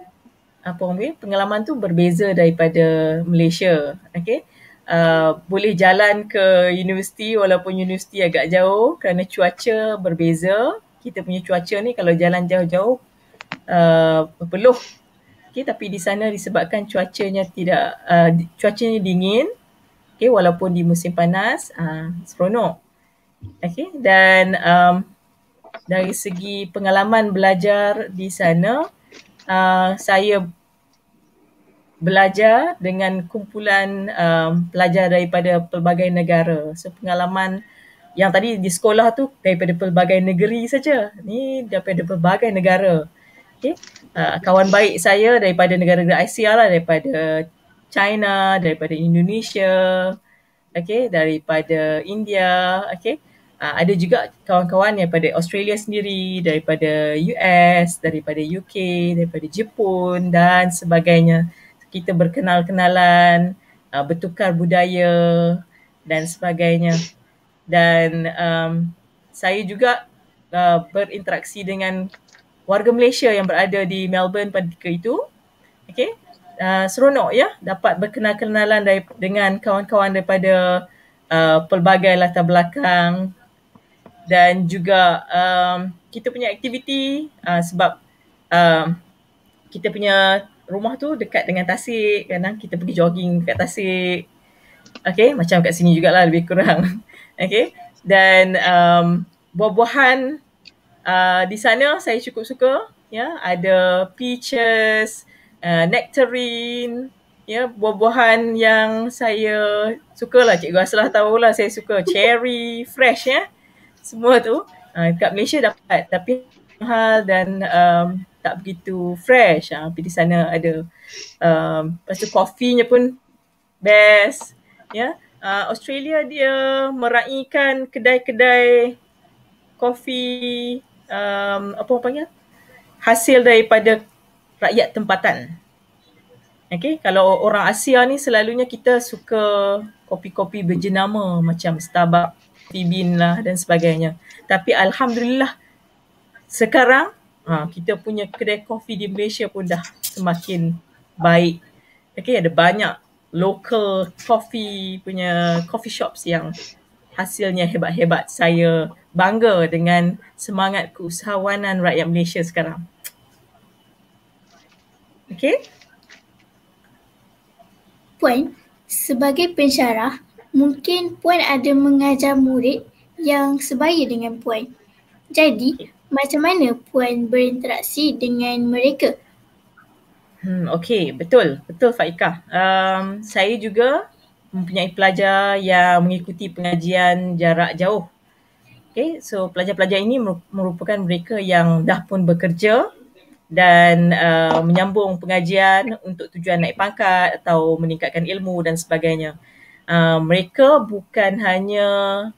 pengalaman tu berbeza daripada Malaysia. Okay. Boleh jalan ke universiti walaupun universiti agak jauh kerana cuaca berbeza. Kita punya cuaca ni kalau jalan jauh-jauh berpeluh. Okay, tapi di sana disebabkan cuacanya cuacanya dingin. Okay, walaupun di musim panas, seronok. Okay, dan dari segi pengalaman belajar di sana, saya belajar dengan kumpulan pelajar daripada pelbagai negara. So pengalaman yang tadi di sekolah tu daripada pelbagai negeri saja. Ni daripada pelbagai negara. Okay. Kawan baik saya daripada negara-negara Asia lah, daripada China, daripada Indonesia, okay, daripada India, okay. Ada juga kawan-kawan daripada Australia sendiri, daripada US, daripada UK, daripada Jepun dan sebagainya. Kita berkenal-kenalan, bertukar budaya dan sebagainya. Dan saya juga berinteraksi dengan warga Malaysia yang berada di Melbourne pada ketika itu. Okay. Seronok ya dapat berkenal-kenalan dengan kawan-kawan daripada pelbagai latar belakang. Dan juga kita punya aktiviti sebab kita punya rumah tu dekat dengan tasik, kadang kita pergi jogging dekat tasik. Okay, macam kat sini jugalah lebih kurang. Okay, dan buah-buahan di sana saya cukup suka. Ya, ada peaches, nectarine, ya, buah-buahan yang saya sukalah. Cikgu Aslah tahulah saya suka cherry, fresh ya. Semua tu kat Malaysia dapat tapi mahal dan tak begitu fresh. Tapi di sana ada. Lepas tu kopinya pun best. Ya, Australia dia meraihkan kedai-kedai kopi apa orang panggil? Hasil daripada rakyat tempatan. Okay, kalau orang Asia ni selalunya kita suka kopi-kopi berjenama macam Starbucks, Coffee Bean lah dan sebagainya. Tapi Alhamdulillah sekarang kita punya kedai kopi di Malaysia pun dah semakin baik. Okay, ada banyak local coffee punya coffee shops yang hasilnya hebat-hebat. Saya bangga dengan semangat keusahawanan rakyat Malaysia sekarang. Okay. Puan, sebagai pensyarah, mungkin Puan ada mengajar murid yang sebaya dengan Puan. Jadi, macam mana Puan berinteraksi dengan mereka? Okey, betul Faikah. Saya juga mempunyai pelajar yang mengikuti pengajian jarak jauh. Okay, so pelajar-pelajar ini merupakan mereka yang dah pun bekerja dan menyambung pengajian untuk tujuan naik pangkat atau meningkatkan ilmu dan sebagainya. Mereka bukan hanya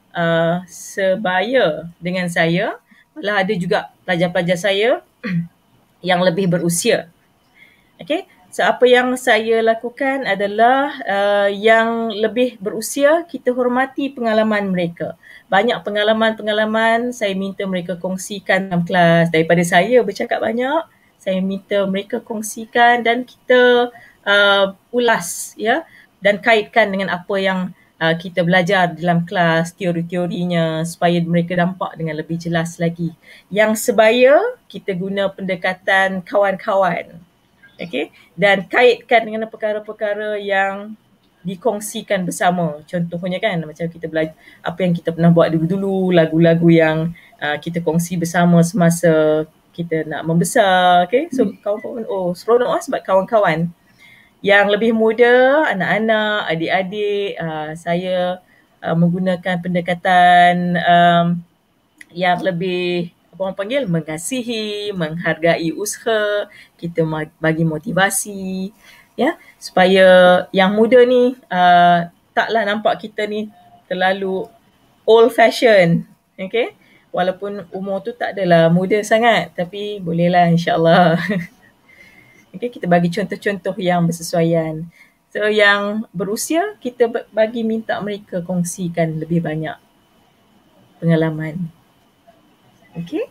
sebaya dengan saya, malah ada juga pelajar-pelajar saya yang lebih berusia. Okay, so apa yang saya lakukan adalah yang lebih berusia, kita hormati pengalaman mereka. Banyak pengalaman-pengalaman saya minta mereka kongsikan dalam kelas. Daripada saya bercakap banyak, saya minta mereka kongsikan dan kita ulas ya, dan kaitkan dengan apa yang kita belajar dalam kelas, teori-teorinya supaya mereka nampak dengan lebih jelas lagi. Yang sebaya, kita guna pendekatan kawan-kawan. Okay? Dan kaitkan dengan perkara-perkara yang dikongsikan bersama. Contohnya kan macam kita belajar apa yang kita pernah buat dulu-dulu, lagu-lagu yang kita kongsi bersama semasa kita nak membesar. Okay? So kawan-kawan, seronok sebab kawan-kawan yang lebih muda, anak-anak, adik-adik, saya menggunakan pendekatan yang lebih orang panggil mengasihi, menghargai usaha, kita bagi motivasi ya, supaya yang muda ni taklah nampak kita ni terlalu old fashion. Okay, walaupun umur tu tak adalah muda sangat, tapi bolehlah insyaAllah. Okay, kita bagi contoh-contoh yang bersesuaian. So yang berusia, kita bagi minta mereka kongsikan lebih banyak pengalaman. Okay.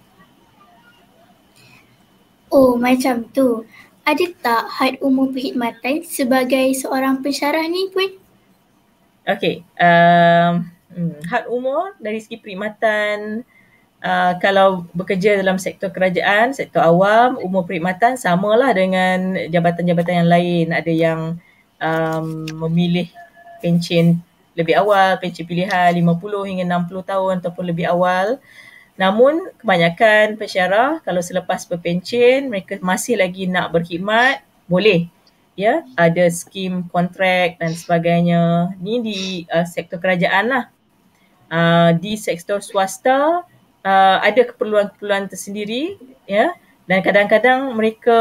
Oh, macam tu. Ada tak had umur perkhidmatan sebagai seorang pensyarah ni, Puan? Okay. Had umur dari segi perkhidmatan, kalau bekerja dalam sektor kerajaan, sektor awam, umur perkhidmatan samalah dengan jabatan-jabatan yang lain. Ada yang memilih pencen lebih awal, pencen pilihan 50 hingga 60 tahun ataupun lebih awal. Namun kebanyakan pensyarah kalau selepas berpencen mereka masih lagi nak berkhidmat, boleh. Ya, ada skim kontrak dan sebagainya. Ni di sektor kerajaan lah. Di sektor swasta ada keperluan-keperluan tersendiri ya, Dan kadang-kadang mereka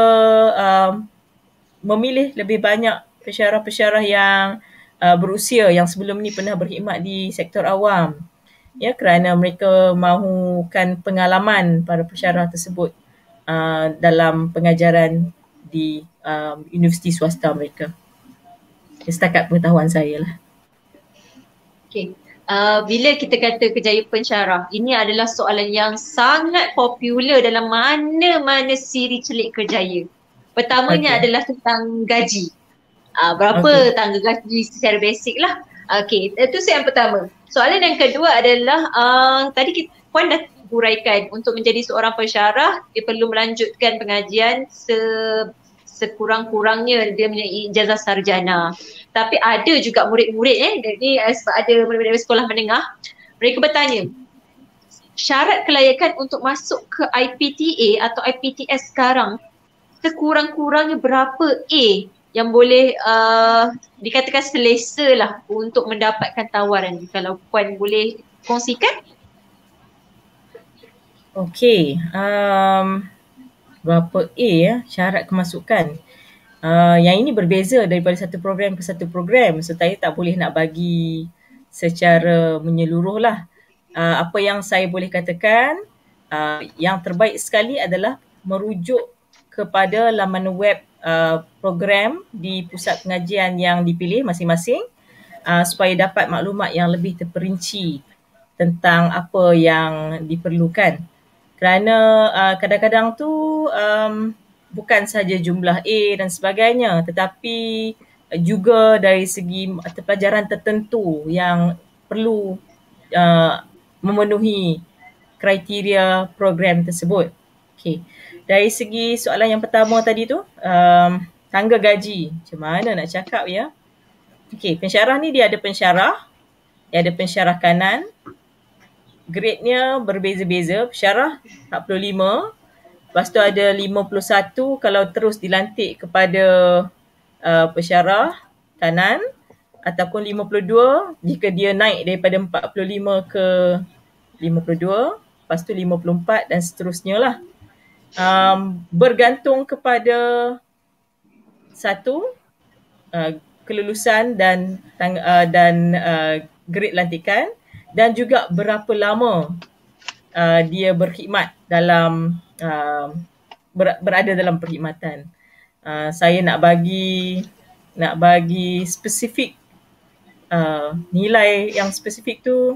memilih lebih banyak pensyarah-pensyarah yang berusia yang sebelum ni pernah berkhidmat di sektor awam, ya, kerana mereka mahukan pengalaman para pensyarah tersebut dalam pengajaran di universiti swasta mereka. Setakat pengetahuan saya lah. Okay. Bila kita kata kerjaya pensyarah, ini adalah soalan yang sangat popular dalam mana-mana siri celik kerjaya. Pertamanya adalah tentang gaji. Berapa tangga gaji secara basic lah. Okay, itu yang pertama. Soalan yang kedua adalah tadi Puan dah uraikan, untuk menjadi seorang pensyarah dia perlu melanjutkan pengajian sekurang-kurangnya dia mempunyai ijazah sarjana. Tapi ada juga murid-murid ni sebab ada murid-murid sekolah menengah, mereka bertanya syarat kelayakan untuk masuk ke IPTA atau IPTS sekarang sekurang-kurangnya berapa A yang boleh dikatakan selesa lah untuk mendapatkan tawaran. Kalau Puan boleh kongsikan. Okey, berapa A syarat kemasukan. Yang ini berbeza daripada satu program ke satu program. So saya tak boleh nak bagi secara menyeluruh lah. Apa yang saya boleh katakan, yang terbaik sekali adalah merujuk kepada laman web program di pusat pengajian yang dipilih masing-masing, supaya dapat maklumat yang lebih terperinci tentang apa yang diperlukan. Kerana kadang-kadang tu bukan saja jumlah A dan sebagainya, tetapi juga dari segi mata pelajaran tertentu yang perlu memenuhi kriteria program tersebut. Okay. Dari segi soalan yang pertama tadi tu, tangga gaji. Macam mana nak cakap ya? Okay, pensyarah ni dia ada pensyarah kanan. Grade-nya berbeza-beza. Pensyarah 45. Lepas tu ada 51 kalau terus dilantik kepada pensyarah kanan, ataupun 52 jika dia naik daripada 45 ke 52, lepas tu 54 dan seterusnya lah. Bergantung kepada satu, kelulusan dan grade lantikan, dan juga berapa lama dia berkhidmat dalam berada dalam perkhidmatan. Saya nak bagi spesifik nilai yang spesifik tu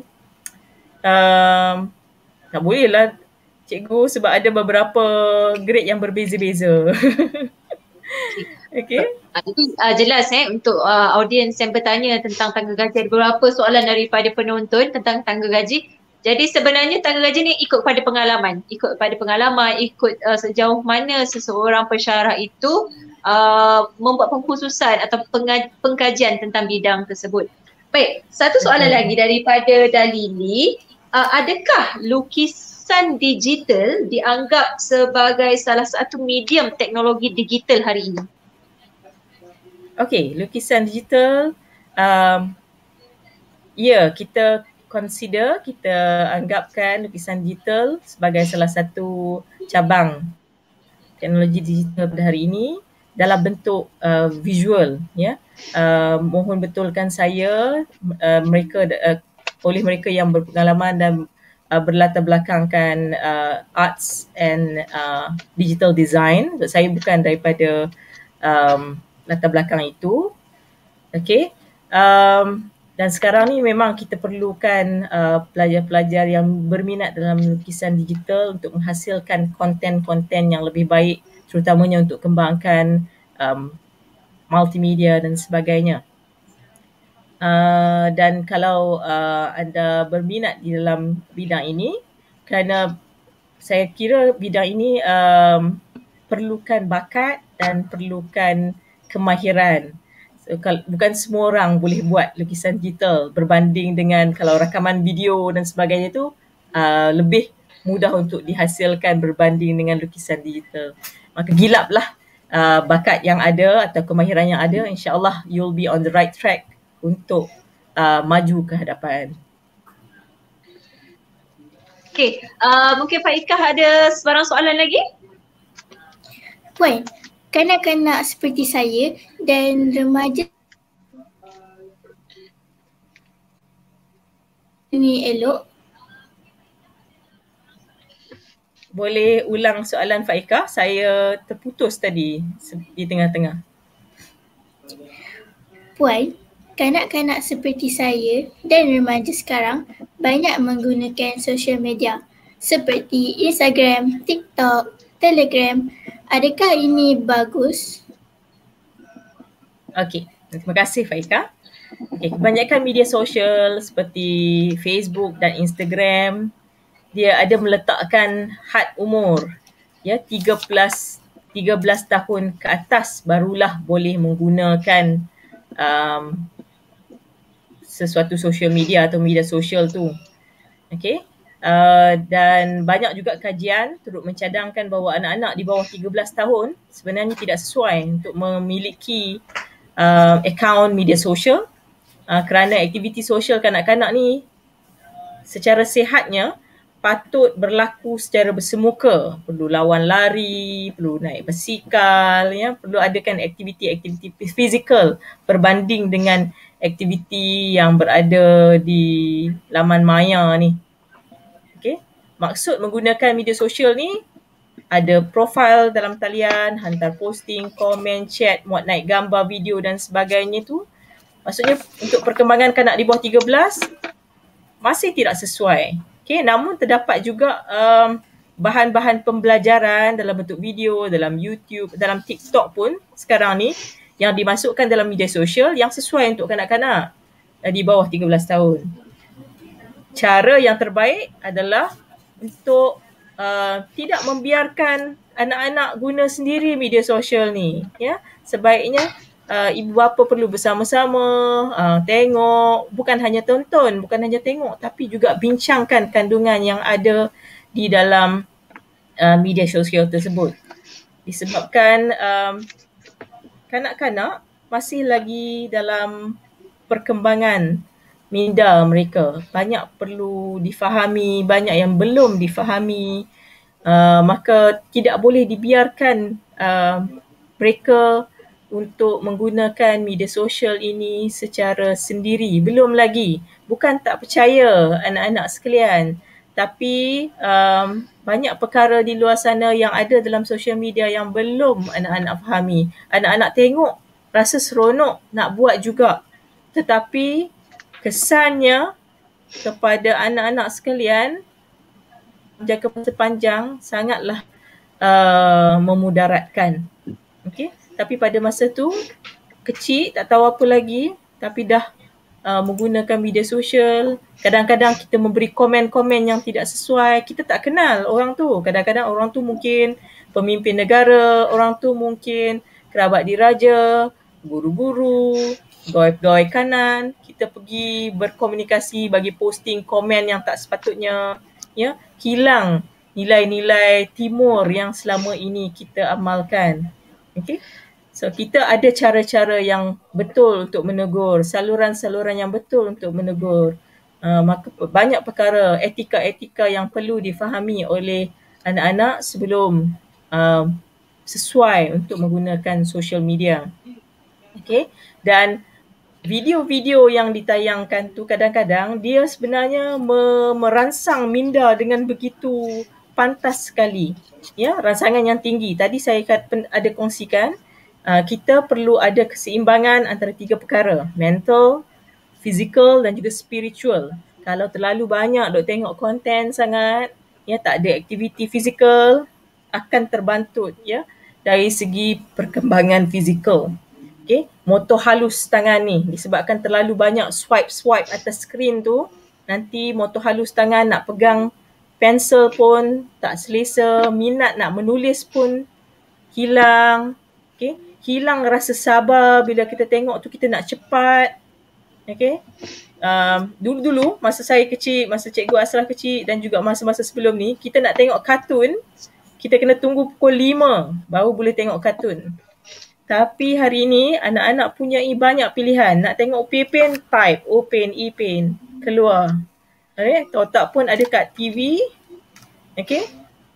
tak boleh lah cikgu, sebab ada beberapa grade yang berbeza-beza. Okay. Itu jelas untuk audiens yang bertanya tentang tangga gaji. Ada beberapa soalan daripada penonton tentang tangga gaji. Jadi sebenarnya tangga gaji ni ikut pada pengalaman. Ikut sejauh mana seseorang pensyarah itu membuat pengkhususan atau pengkajian tentang bidang tersebut. Baik, satu soalan lagi daripada Dalili. Adakah lukisan digital dianggap sebagai salah satu medium teknologi digital hari ini? Okey, lukisan digital, kita anggapkan lukisan digital sebagai salah satu cabang teknologi digital pada hari ini dalam bentuk visual, ya. Mohon betulkan saya, oleh mereka yang berpengalaman dan berlatar belakangkan arts and digital design. Saya bukan daripada latar belakang itu. Okay. Dan sekarang ni memang kita perlukan pelajar-pelajar yang berminat dalam lukisan digital untuk menghasilkan konten-konten yang lebih baik, terutamanya untuk kembangkan multimedia dan sebagainya. Dan kalau anda berminat di dalam bidang ini, kerana saya kira bidang ini perlukan bakat dan perlukan kemahiran. So, bukan semua orang boleh buat lukisan digital berbanding dengan kalau rakaman video dan sebagainya tu lebih mudah untuk dihasilkan berbanding dengan lukisan digital. Maka gilaplah bakat yang ada atau kemahiran yang ada, insya-Allah you'll be on the right track untuk maju ke hadapan. Okey, mungkin Pak Ikah ada sebarang soalan lagi? Puan, kanak-kanak seperti saya dan remaja ini elok? Boleh ulang soalan Faika? Saya terputus tadi di tengah-tengah. Puan, kanak-kanak seperti saya dan remaja sekarang banyak menggunakan sosial media seperti Instagram, TikTok, Telegram. Adakah ini bagus? Okey, terima kasih Faika. Okay, kebanyakan media sosial seperti Facebook dan Instagram, dia ada meletakkan had umur. Ya, 13 tahun ke atas barulah boleh menggunakan sesuatu social media atau media sosial tu. Okay. Dan banyak juga kajian turut mencadangkan bahawa anak-anak di bawah 13 tahun sebenarnya tidak sesuai untuk memiliki akaun media sosial kerana aktiviti sosial kanak-kanak ni secara sihatnya patut berlaku secara bersemuka. Perlu lawan lari, perlu naik basikal, ya, perlu adakan aktiviti-aktiviti fizikal berbanding dengan aktiviti yang berada di laman maya ni. Okay. Maksud menggunakan media sosial ni ada profil dalam talian, hantar posting, komen, chat, muat naik gambar, video dan sebagainya tu. Maksudnya untuk perkembangan kanak di bawah 13 masih tidak sesuai. Okay, namun terdapat juga bahan-bahan pembelajaran dalam bentuk video, dalam YouTube, dalam TikTok pun sekarang ni yang dimasukkan dalam media sosial yang sesuai untuk kanak-kanak di bawah 13 tahun. Cara yang terbaik adalah untuk tidak membiarkan anak-anak guna sendiri media sosial ni. Ya, sebaiknya ibu bapa perlu bersama-sama tengok, bukan hanya tonton, bukan hanya tengok, tapi juga bincangkan kandungan yang ada di dalam media sosial tersebut. Disebabkan kanak-kanak masih lagi dalam perkembangan minda mereka. Banyak perlu difahami, banyak yang belum difahami. Maka tidak boleh dibiarkan mereka untuk menggunakan media sosial ini secara sendiri. Belum lagi, bukan tak percaya anak-anak sekalian, tapi banyak perkara di luar sana yang ada dalam sosial media yang belum anak-anak fahami. Anak-anak tengok, rasa seronok nak buat juga. Tetapi kesannya kepada anak-anak sekalian jangka masa panjang sangatlah memudaratkan. Okey. Tapi pada masa tu, kecil, tak tahu apa lagi, tapi dah menggunakan media sosial. Kadang-kadang kita memberi komen-komen yang tidak sesuai. Kita tak kenal orang tu. Kadang-kadang orang tu mungkin pemimpin negara, orang tu mungkin kerabat diraja, guru-guru, pegawai kanan. Kita pergi berkomunikasi, bagi posting komen yang tak sepatutnya. Ya, hilang nilai-nilai timur yang selama ini kita amalkan. Okay. So kita ada cara-cara yang betul untuk menegur, saluran-saluran yang betul untuk menegur. Maka banyak perkara etika-etika yang perlu difahami oleh anak-anak sebelum sesuai untuk menggunakan social media. Okay. Dan video-video yang ditayangkan tu kadang-kadang dia sebenarnya merangsang minda dengan begitu pantas sekali. Ya, rangsangan yang tinggi. Tadi saya ada kongsikan, kita perlu ada keseimbangan antara 3 perkara. Mental, physical dan juga spiritual. Kalau terlalu banyak duk tengok konten sangat, ya, tak ada aktiviti fizikal, akan terbantut, ya, dari segi perkembangan fizikal. Okay. Motor halus tangan ni disebabkan terlalu banyak swipe atas skrin tu, nanti motor halus tangan nak pegang pensel pun tak selesa, minat nak menulis pun hilang. Okay. Hilang rasa sabar bila kita tengok tu, kita nak cepat. Okay. Dulu-dulu masa saya kecil, masa Cikgu Asrah kecil dan juga masa-masa sebelum ni, kita nak tengok kartun, kita kena tunggu pukul 5 baru boleh tengok kartun. Tapi hari ini anak-anak punya banyak pilihan. Nak tengok P-Pen, type, open, E-Pen, keluar. Okay. Tahu tak pun ada kat TV. Okay.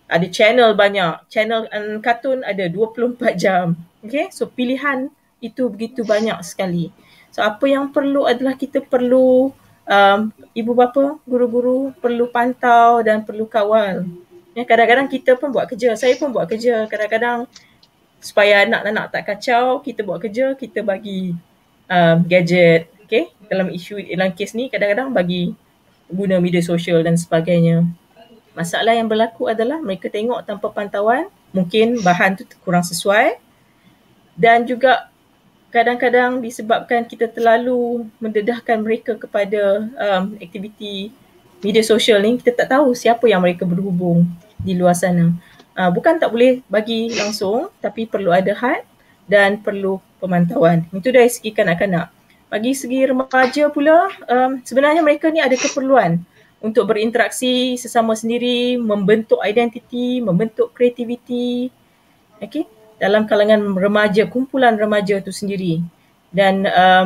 ada channel banyak. Channel kartun ada 24 jam. Okay, so pilihan itu begitu banyak sekali. So apa yang perlu adalah kita perlu ibu bapa, guru-guru perlu pantau dan perlu kawal. Ya, kadang-kadang kita pun buat kerja, saya pun buat kerja. Kadang-kadang supaya anak-anak tak kacau, kita buat kerja, kita bagi gadget. Okay, dalam kes ni kadang-kadang bagi guna media sosial dan sebagainya. Masalah yang berlaku adalah mereka tengok tanpa pantauan, mungkin bahan tu kurang sesuai dan juga kadang-kadang disebabkan kita terlalu mendedahkan mereka kepada aktiviti media sosial ni, kita tak tahu siapa yang mereka berhubung di luar sana. Bukan tak boleh bagi langsung, tapi perlu ada had dan perlu pemantauan. Itu dari segi kanak-kanak. Bagi segi remaja pula, sebenarnya mereka ni ada keperluan untuk berinteraksi sesama sendiri, membentuk identiti, membentuk kreativiti, okay, dalam kalangan remaja, kumpulan remaja itu sendiri. Dan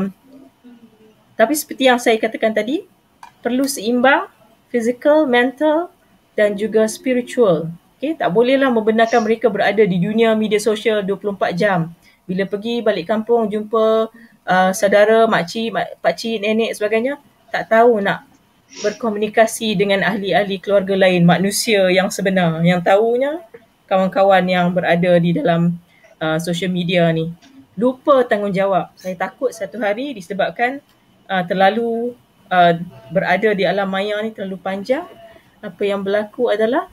tapi seperti yang saya katakan tadi, perlu seimbang physical, mental dan juga spiritual. Okay, tak bolehlah membenarkan mereka berada di dunia media sosial 24 jam. Bila pergi balik kampung jumpa saudara, makcik, pakcik, nenek sebagainya, tak tahu nak berkomunikasi dengan ahli-ahli keluarga lain, manusia yang sebenar, yang tahunya kawan-kawan yang berada di dalam social media ni. Lupa tanggungjawab. Saya takut satu hari disebabkan terlalu berada di alam maya ni terlalu panjang, apa yang berlaku adalah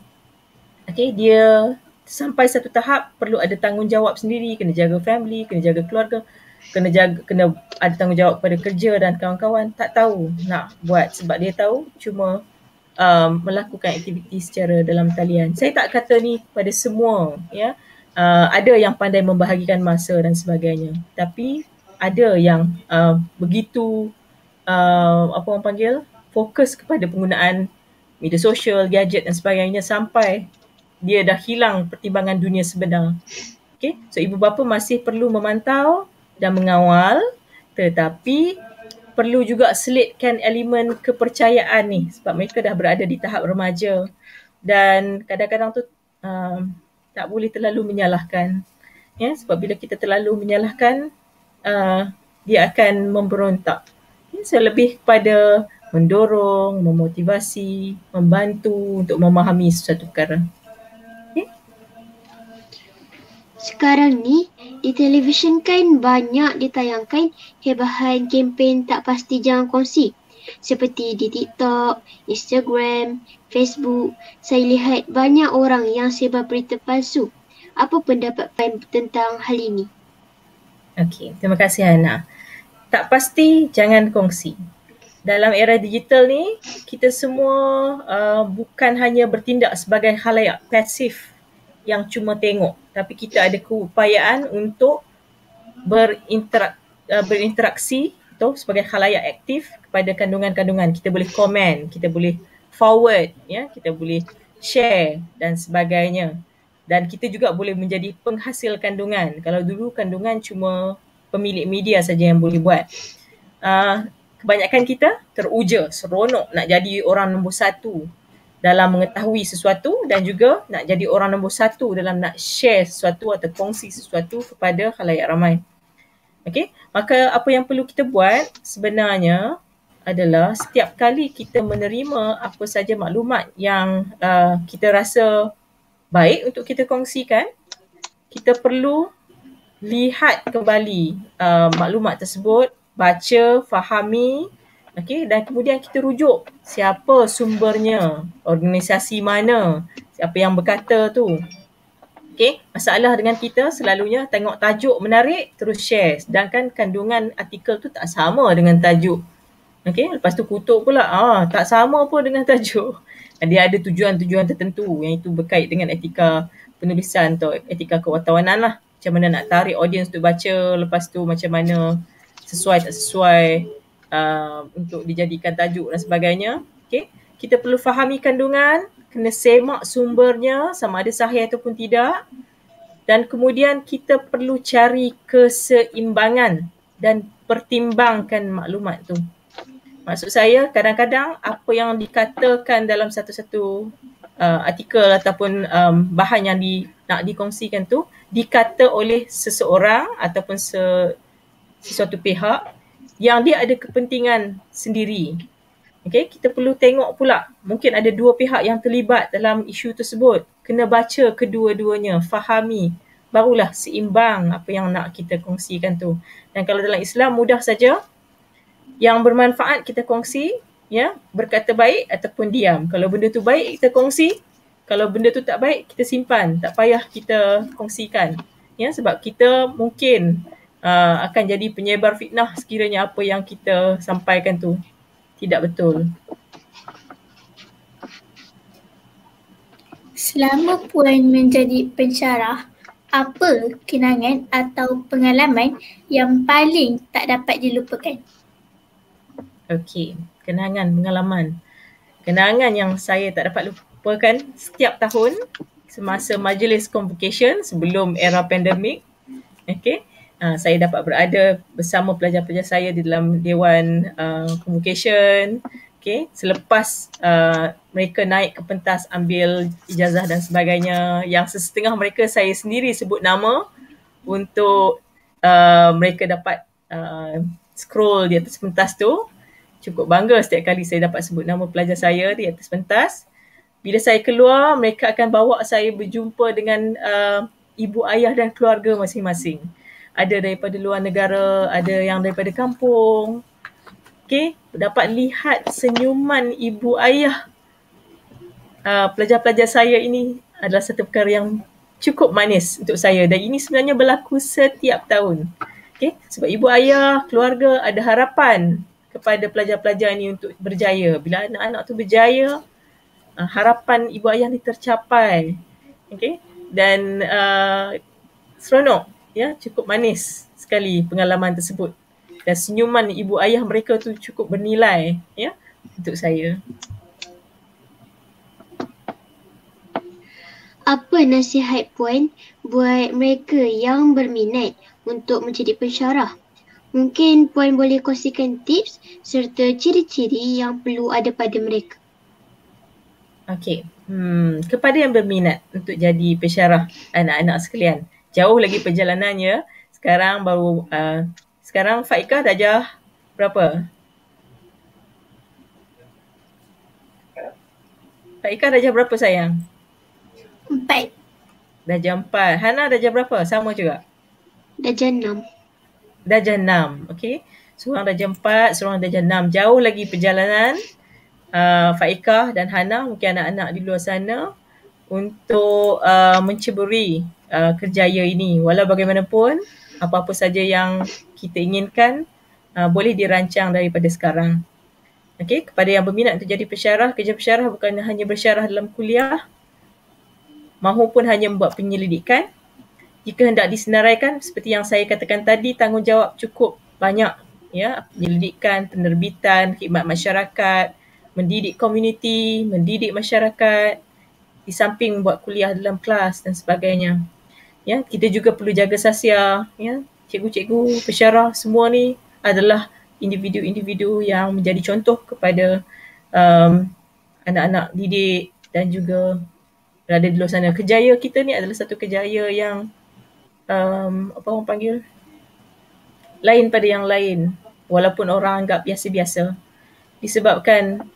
dia sampai satu tahap perlu ada tanggungjawab sendiri, kena jaga family, kena jaga keluarga, kena ada tanggungjawab pada kerja dan kawan-kawan. Tak tahu nak buat sebab dia tahu cuma melakukan aktiviti secara dalam talian. Saya tak kata ni pada semua, ya. Ada yang pandai membahagikan masa dan sebagainya, tapi ada yang begitu apa orang panggil, fokus kepada penggunaan media sosial, gadget dan sebagainya sampai dia dah hilang pertimbangan dunia sebenar. Okay? So ibu bapa masih perlu memantau dan mengawal, tetapi perlu juga selitkan elemen kepercayaan ni sebab mereka dah berada di tahap remaja dan kadang-kadang tu tak boleh terlalu menyalahkan. Ya, sebab bila kita terlalu menyalahkan, dia akan memberontak. Ya, so lebih kepada mendorong, memotivasi, membantu untuk memahami sesuatu perkara. Sekarang ni di televisyen kan banyak ditayangkan hebahan kempen tak pasti jangan kongsi. Seperti di TikTok, Instagram, Facebook, saya lihat banyak orang yang sebar berita palsu. Apa pendapat Faim tentang hal ini? Okey, terima kasih Hana. Tak pasti jangan kongsi. Dalam era digital ni, kita semua bukan hanya bertindak sebagai khalayak pasif yang cuma tengok, tapi kita ada keupayaan untuk berinteraksi atau sebagai khalayak aktif kepada kandungan-kandungan. Kita boleh komen, kita boleh forward, ya, kita boleh share dan sebagainya. Dan kita juga boleh menjadi penghasil kandungan. Kalau dulu kandungan cuma pemilik media saja yang boleh buat. Kebanyakan kita teruja, seronok nak jadi orang nombor satu dalam mengetahui sesuatu dan juga nak jadi orang nombor satu dalam nak share sesuatu atau kongsi sesuatu kepada khalayak ramai. Okey, maka apa yang perlu kita buat sebenarnya adalah setiap kali kita menerima apa saja maklumat yang kita rasa baik untuk kita kongsikan, kita perlu lihat kembali maklumat tersebut, baca, fahami, okay, dan kemudian kita rujuk siapa sumbernya, organisasi mana, siapa yang berkata tu. Okay, masalah dengan kita selalunya tengok tajuk menarik terus share, sedangkan kandungan artikel tu tak sama dengan tajuk. Okay, lepas tu kutuk pula, tak sama pun dengan tajuk. Dia ada tujuan-tujuan tertentu yang itu berkait dengan etika penulisan atau etika kewartawanan lah. Macam mana nak tarik audiens untuk baca, lepas tu macam mana sesuai tak sesuai untuk dijadikan tajuk dan sebagainya. Okay, kita perlu fahami kandungan, kena semak sumbernya sama ada sahih ataupun tidak, dan kemudian kita perlu cari keseimbangan dan pertimbangkan maklumat tu. Maksud saya kadang-kadang apa yang dikatakan dalam satu-satu artikel ataupun bahan yang nak dikongsikan tu dikata oleh seseorang ataupun sesuatu pihak yang dia ada kepentingan sendiri. Okay, kita perlu tengok pula mungkin ada dua pihak yang terlibat dalam isu tersebut. Kena baca kedua-duanya, fahami, barulah seimbang apa yang nak kita kongsikan tu. Dan kalau dalam Islam mudah saja, yang bermanfaat kita kongsi, ya, berkata baik ataupun diam. Kalau benda tu baik kita kongsi, kalau benda tu tak baik kita simpan, tak payah kita kongsikan. Ya, sebab kita mungkin akan jadi penyebar fitnah sekiranya apa yang kita sampaikan tu tidak betul. Selama Puan menjadi pensyarah, apa kenangan atau pengalaman yang paling tak dapat dilupakan? Okey, kenangan, pengalaman. Kenangan yang saya tak dapat lupakan setiap tahun semasa majlis convocation sebelum era pandemik. Okey, saya dapat berada bersama pelajar-pelajar saya di dalam Dewan Convocation. Okay, selepas mereka naik ke pentas ambil ijazah dan sebagainya, yang sesetengah mereka saya sendiri sebut nama untuk mereka dapat scroll di atas pentas tu. Cukup bangga setiap kali saya dapat sebut nama pelajar saya di atas pentas. Bila saya keluar, mereka akan bawa saya berjumpa dengan ibu ayah dan keluarga masing-masing. Ada daripada luar negara, ada yang daripada kampung. Okay, dapat lihat senyuman ibu ayah pelajar-pelajar saya ini adalah satu perkara yang cukup manis untuk saya, dan ini sebenarnya berlaku setiap tahun. Okay, sebab ibu ayah, keluarga ada harapan kepada pelajar-pelajar ini untuk berjaya. Bila anak-anak tu berjaya, harapan ibu ayah ni tercapai. Okay, dan seronok, ya, cukup manis sekali pengalaman tersebut. Dan senyuman ibu ayah mereka tu cukup bernilai, ya, untuk saya. Apa nasihat Puan buat mereka yang berminat untuk menjadi pensyarah? Mungkin Puan boleh kongsikan tips serta ciri-ciri yang perlu ada pada mereka. Okey, kepada yang berminat untuk jadi pensyarah anak-anak sekalian, jauh lagi perjalanannya. Sekarang Faikah darjah berapa? Faikah darjah berapa sayang? 4. Darjah 4. Hana darjah berapa? Sama juga? Darjah 6. Darjah 6. Okey. Seorang darjah 4, seorang darjah 6. Jauh lagi perjalanan Faikah dan Hana, mungkin anak-anak di luar sana, untuk menceburi kerjaya ini. Walau bagaimanapun, apa-apa saja yang kita inginkan boleh dirancang daripada sekarang. Okey, kepada yang berminat untuk jadi pensyarah, kerja pensyarah bukan hanya bersyarah dalam kuliah, mahupun hanya membuat penyelidikan. Jika hendak disenaraikan, seperti yang saya katakan tadi, tanggungjawab cukup banyak, ya, penyelidikan, penerbitan, khidmat masyarakat, mendidik komuniti, mendidik masyarakat, di samping buat kuliah dalam kelas dan sebagainya. Ya, kita juga perlu jaga sahsia, ya. Cikgu-cikgu, pensyarah semua ni adalah individu-individu yang menjadi contoh kepada anak-anak didik dan juga berada di luar sana. Kejaya kita ni adalah satu kejaya yang apa orang panggil, lain pada yang lain, walaupun orang anggap biasa-biasa, disebabkan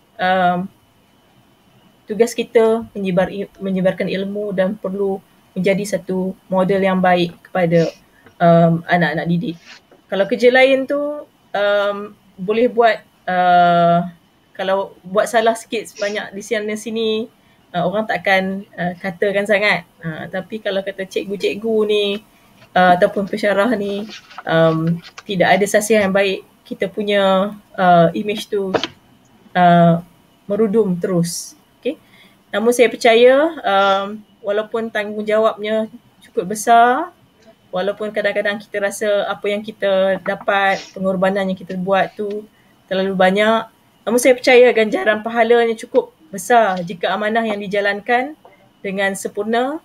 tugas kita menyebarkan ilmu dan perlu menjadi satu model yang baik kepada anak-anak didik. Kalau kerja lain tu boleh buat, kalau buat salah sikit sebanyak di sana sini, orang takkan katakan sangat. Tapi kalau kata cikgu-cikgu ni ataupun pensyarah ni tidak ada sahsia yang baik, kita punya image tu merudum terus. Okay? Namun saya percaya walaupun tanggungjawabnya cukup besar, walaupun kadang-kadang kita rasa apa yang kita dapat, pengorbanan yang kita buat tu terlalu banyak, namun saya percaya ganjaran pahalanya cukup besar jika amanah yang dijalankan dengan sempurna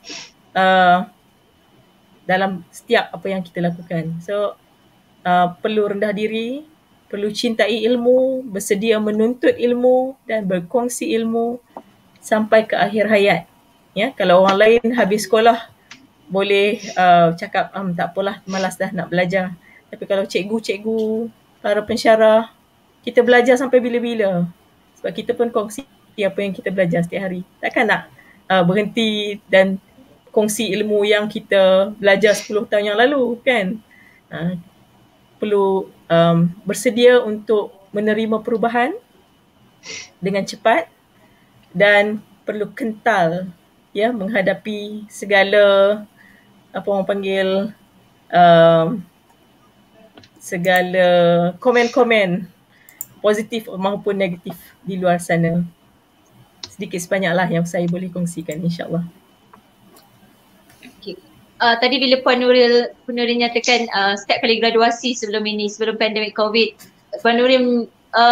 dalam setiap apa yang kita lakukan. So, perlu rendah diri, perlu cintai ilmu, bersedia menuntut ilmu dan berkongsi ilmu sampai ke akhir hayat. Ya, kalau orang lain habis sekolah boleh cakap tak apalah, malas dah nak belajar. Tapi kalau cikgu-cikgu, para pensyarah, kita belajar sampai bila-bila. Sebab kita pun kongsi apa yang kita belajar setiap hari. Takkan nak berhenti dan kongsi ilmu yang kita belajar 10 tahun yang lalu, kan? Perlu bersedia untuk menerima perubahan dengan cepat dan perlu kental ya menghadapi segala apa orang panggil segala komen-komen positif maupun negatif di luar sana. Sedikit sebanyaklah yang saya boleh kongsikan, insya-Allah. Okay. Tadi bila Puan Nuril nyatakan setiap kali graduasi sebelum pandemik COVID, Puan Nuril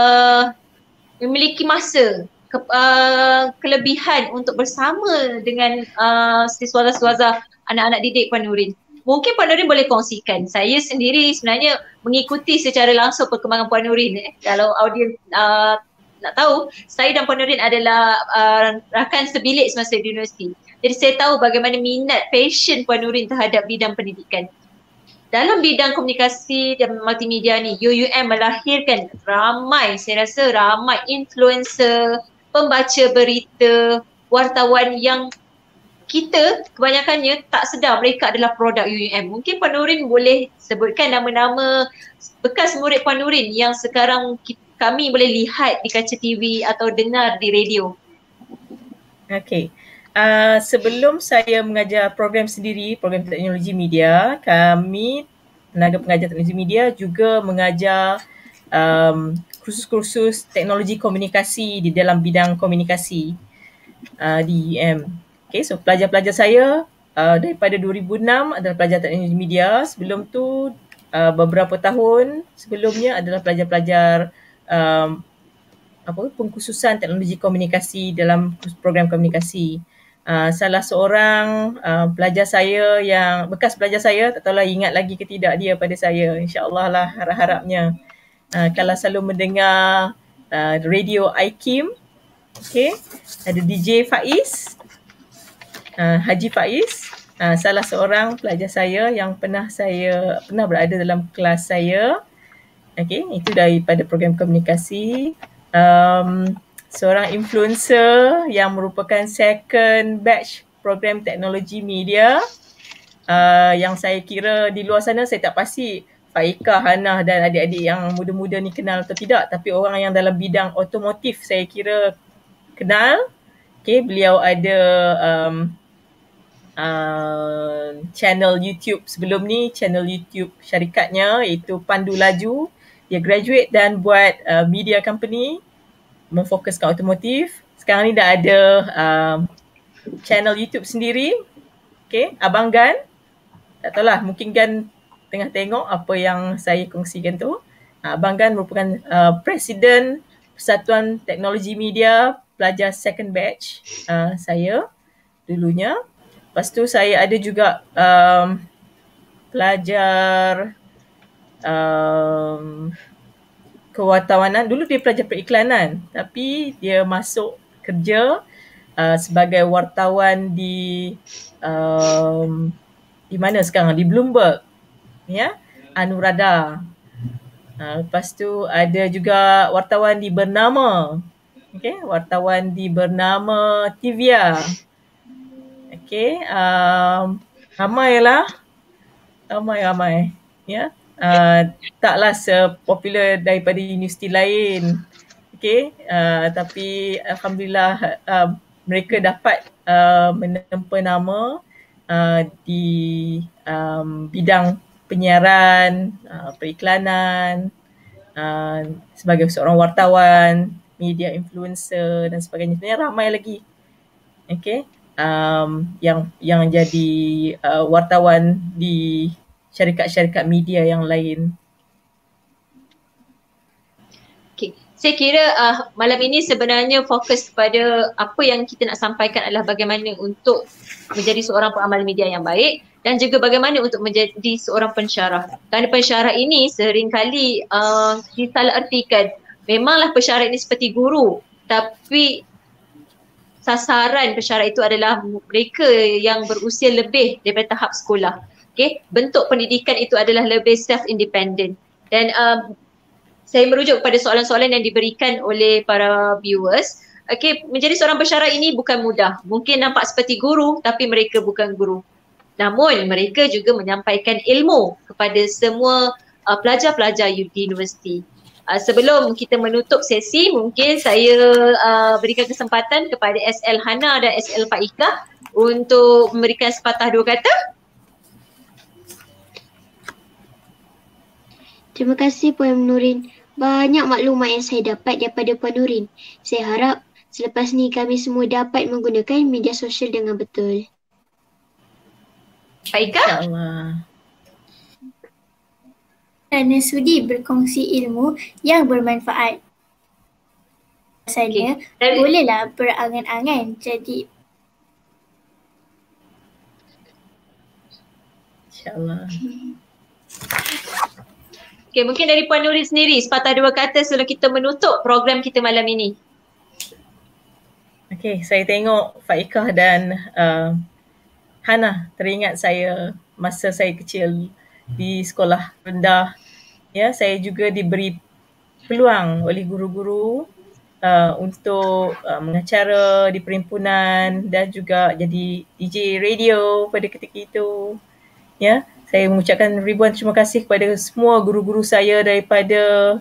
memiliki masa kelebihan untuk bersama dengan siswa-siswa anak-anak didik Puan Nuril. Mungkin Puan Nuril boleh kongsikan. Saya sendiri sebenarnya mengikuti secara langsung perkembangan Puan Nuril. Kalau audiens nak tahu, saya dan Puan Nuril adalah rakan sebilik semasa di universiti. Jadi saya tahu bagaimana minat, passion Puan Nuril terhadap bidang pendidikan. Dalam bidang komunikasi dan multimedia ni, UUM melahirkan saya rasa ramai influencer, pembaca berita, wartawan yang kita kebanyakannya tak sedar mereka adalah produk UUM. Mungkin Puan Nuril boleh sebutkan nama-nama bekas murid Puan Nuril yang sekarang kami boleh lihat di kaca TV atau dengar di radio. Okey. Sebelum saya mengajar program sendiri, program teknologi media, kami tenaga pengajar teknologi media juga mengajar kursus-kursus teknologi komunikasi di dalam bidang komunikasi di UM. Okay, so pelajar-pelajar saya daripada 2006 adalah pelajar teknologi media. Sebelum tu beberapa tahun sebelumnya adalah pelajar-pelajar pengkhususan teknologi komunikasi dalam program komunikasi. Salah seorang pelajar saya yang bekas pelajar saya, tak tahulah ingat lagi ke tidak dia pada saya, insya-Allah lah harap-harapnya. Kalau selalu mendengar radio IKIM, okay, ada DJ Faiz, Haji Faiz, salah seorang pelajar saya yang pernah berada dalam kelas saya. Okay, itu daripada program komunikasi. Seorang influencer yang merupakan second batch program teknologi media, yang saya kira di luar sana saya tak pasti Faika, Hannah dan adik-adik yang muda-muda ni kenal atau tidak, tapi orang yang dalam bidang otomotif saya kira kenal. Okay, beliau ada channel YouTube sebelum ni, channel YouTube syarikatnya iaitu Pandu Laju. Dia graduate dan buat media company memfokuskan otomotif. Sekarang ni dah ada channel YouTube sendiri. Okay, Abang Gan. Tak tahulah, mungkin Gan tengah tengok apa yang saya kongsikan tu. Abang Gan merupakan Presiden Persatuan Teknologi Media, pelajar second batch saya dulunya. Lepas tu saya ada juga pelajar kewartawanan. Dulu dia pelajar periklanan, tapi dia masuk kerja sebagai wartawan di mana sekarang? Di Bloomberg, ya, Anurada. Lepas tu ada juga wartawan di bernama, okay, wartawan di bernama Tivia. Okay, ramai, ya. Taklah sepopular daripada universiti lain, okay, tapi alhamdulillah mereka dapat menempa nama di bidang penyiaran, periklanan, sebagai seorang wartawan, media influencer dan sebagainya. Sebenarnya ramai lagi, okay, yang jadi wartawan di syarikat-syarikat media yang lain. Okay. Saya kira malam ini sebenarnya fokus kepada apa yang kita nak sampaikan adalah bagaimana untuk menjadi seorang pengamal media yang baik dan juga bagaimana untuk menjadi seorang pensyarah. Kerana pensyarah ini seringkali disalahartikan. Memanglah pensyarah ini seperti guru, tapi sasaran pesara itu adalah mereka yang berusia lebih daripada tahap sekolah. Okay, bentuk pendidikan itu adalah lebih self-independent. Dan saya merujuk kepada soalan-soalan yang diberikan oleh para viewers. Okay, menjadi seorang pesara ini bukan mudah. Mungkin nampak seperti guru tapi mereka bukan guru. Namun mereka juga menyampaikan ilmu kepada semua pelajar-pelajar di universiti. Sebelum kita menutup sesi, mungkin saya berikan kesempatan kepada SL Hana dan SL Faika untuk memberikan sepatah dua kata. Terima kasih Puan Nurin. Banyak maklumat yang saya dapat daripada Puan Nurin. Saya harap selepas ni kami semua dapat menggunakan media sosial dengan betul. Faika? InsyaAllah. Kerana sudi berkongsi ilmu yang bermanfaat. Rasanya bolehlah berangan-angan jadi. InsyaAllah. Okay, mungkin dari Puan Nurin sendiri sepatah dua kata sebelum kita menutup program kita malam ini. Okay, saya tengok Faikah dan Hana teringat saya masa saya kecil di sekolah rendah. Ya, saya juga diberi peluang oleh guru-guru untuk mengacara di perhimpunan dan juga jadi DJ radio pada ketika itu. Ya, saya mengucapkan ribuan terima kasih kepada semua guru-guru saya daripada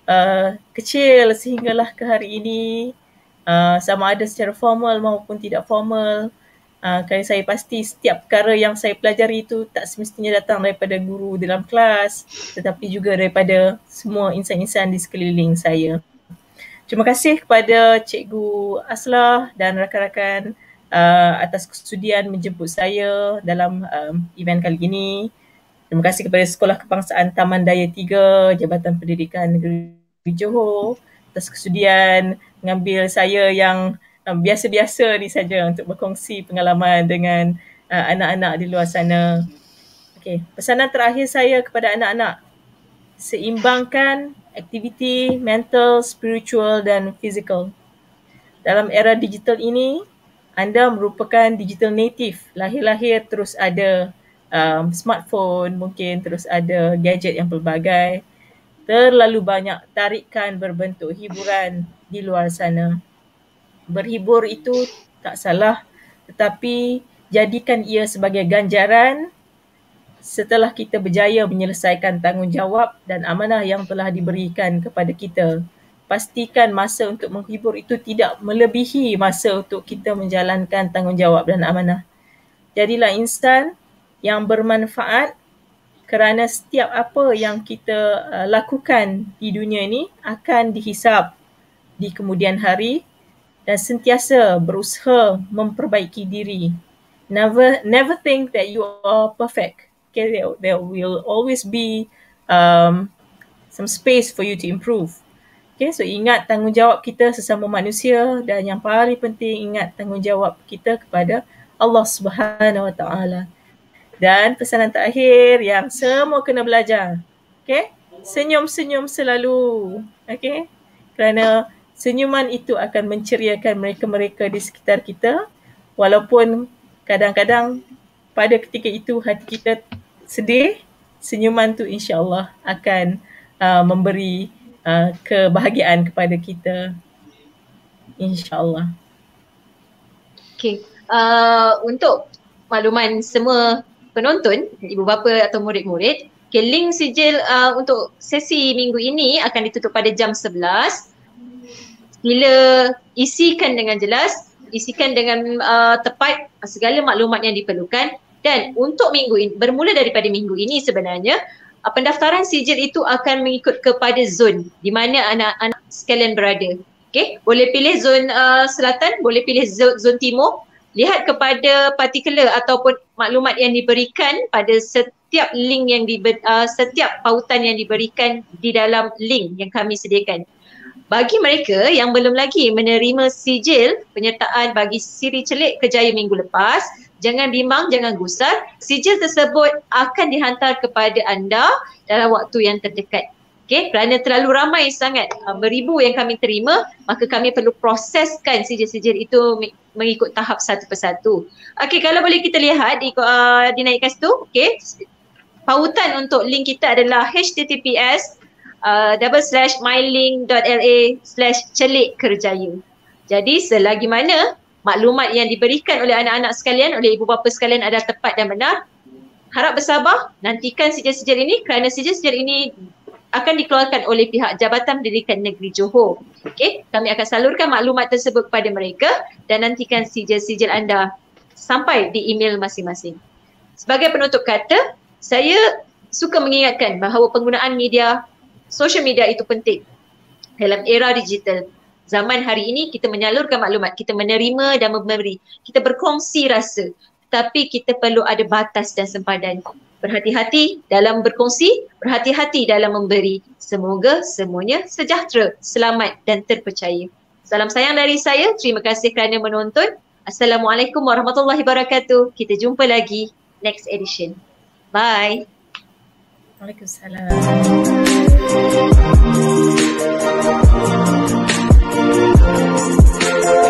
kecil sehinggalah ke hari ini, sama ada secara formal maupun tidak formal. Kerana saya pasti setiap perkara yang saya pelajari itu tak semestinya datang daripada guru dalam kelas, tetapi juga daripada semua insan-insan di sekeliling saya. Terima kasih kepada Cikgu Aslah dan rakan-rakan atas kesudian menjemput saya dalam event kali ini. Terima kasih kepada Sekolah Kebangsaan Taman Daya 3 Jabatan Pendidikan Negeri Johor atas kesudian mengambil saya yang biasa-biasa ni saja untuk berkongsi pengalaman dengan anak-anak di luar sana. Okay, pesanan terakhir saya kepada anak-anak, seimbangkan aktiviti mental, spiritual dan fizikal. Dalam era digital ini, anda merupakan digital native. Lahir-lahir terus ada smartphone, mungkin terus ada gadget yang pelbagai. Terlalu banyak tarikan berbentuk hiburan di luar sana. Berhibur itu tak salah, tetapi jadikan ia sebagai ganjaran setelah kita berjaya menyelesaikan tanggungjawab dan amanah yang telah diberikan kepada kita. Pastikan masa untuk menghibur itu tidak melebihi masa untuk kita menjalankan tanggungjawab dan amanah. Jadilah insan yang bermanfaat kerana setiap apa yang kita lakukan di dunia ini akan dihisap di kemudian hari dan sentiasa berusaha memperbaiki diri. Never think that you are perfect. Okay, there will always be some space for you to improve. Okay, so ingat tanggungjawab kita sesama manusia dan yang paling penting ingat tanggungjawab kita kepada Allah Subhanahu Wa Taala. Dan pesanan terakhir yang semua kena belajar. Okay, senyum-senyum selalu. Okay, kerana senyuman itu akan menceriakan mereka-mereka di sekitar kita, walaupun kadang-kadang pada ketika itu hati kita sedih, senyuman tu insya-Allah akan memberi kebahagiaan kepada kita. InsyaAllah. Okay. Untuk makluman semua penonton, ibu bapa atau murid-murid, okay, link sijil untuk sesi minggu ini akan ditutup pada jam 11. Bila isikan dengan jelas, isikan dengan tepat segala maklumat yang diperlukan. Dan untuk minggu ini, bermula daripada minggu ini sebenarnya, pendaftaran sijil itu akan mengikut kepada zon di mana anak-anak sekalian berada. Okay? Boleh pilih zon selatan, boleh pilih zon timur. Lihat kepada partikular ataupun maklumat yang diberikan pada setiap link yang setiap pautan yang diberikan di dalam link yang kami sediakan. Bagi mereka yang belum lagi menerima sijil penyertaan bagi siri celik kejaya minggu lepas, jangan bimbang, jangan gusar. Sijil tersebut akan dihantar kepada anda dalam waktu yang terdekat. Okay, kerana terlalu ramai sangat, beribu yang kami terima, maka kami perlu proseskan sijil-sijil itu mengikut tahap satu persatu. Okey, kalau boleh kita lihat dinaikkan situ. Okey. Pautan untuk link kita adalah https://mylink.la/celik-kerjaya. Jadi selagi mana maklumat yang diberikan oleh anak-anak sekalian, oleh ibu bapa sekalian adalah tepat dan benar, harap bersabar, nantikan sijil-sijil ini kerana sijil-sijil ini akan dikeluarkan oleh pihak Jabatan Pendidikan Negeri Johor. Okey, kami akan salurkan maklumat tersebut kepada mereka dan nantikan sijil-sijil anda sampai di email masing-masing. Sebagai penutup kata, saya suka mengingatkan bahawa penggunaan media, social media itu penting dalam era digital. Zaman hari ini kita menyalurkan maklumat, kita menerima dan memberi, kita berkongsi rasa, tapi kita perlu ada batas dan sempadan. Berhati-hati dalam berkongsi, berhati-hati dalam memberi. Semoga semuanya sejahtera, selamat dan terpercaya. Salam sayang dari saya, terima kasih kerana menonton. Assalamualaikum warahmatullahi wabarakatuh. Kita jumpa lagi next edition. Bye. Waalaikumsalam.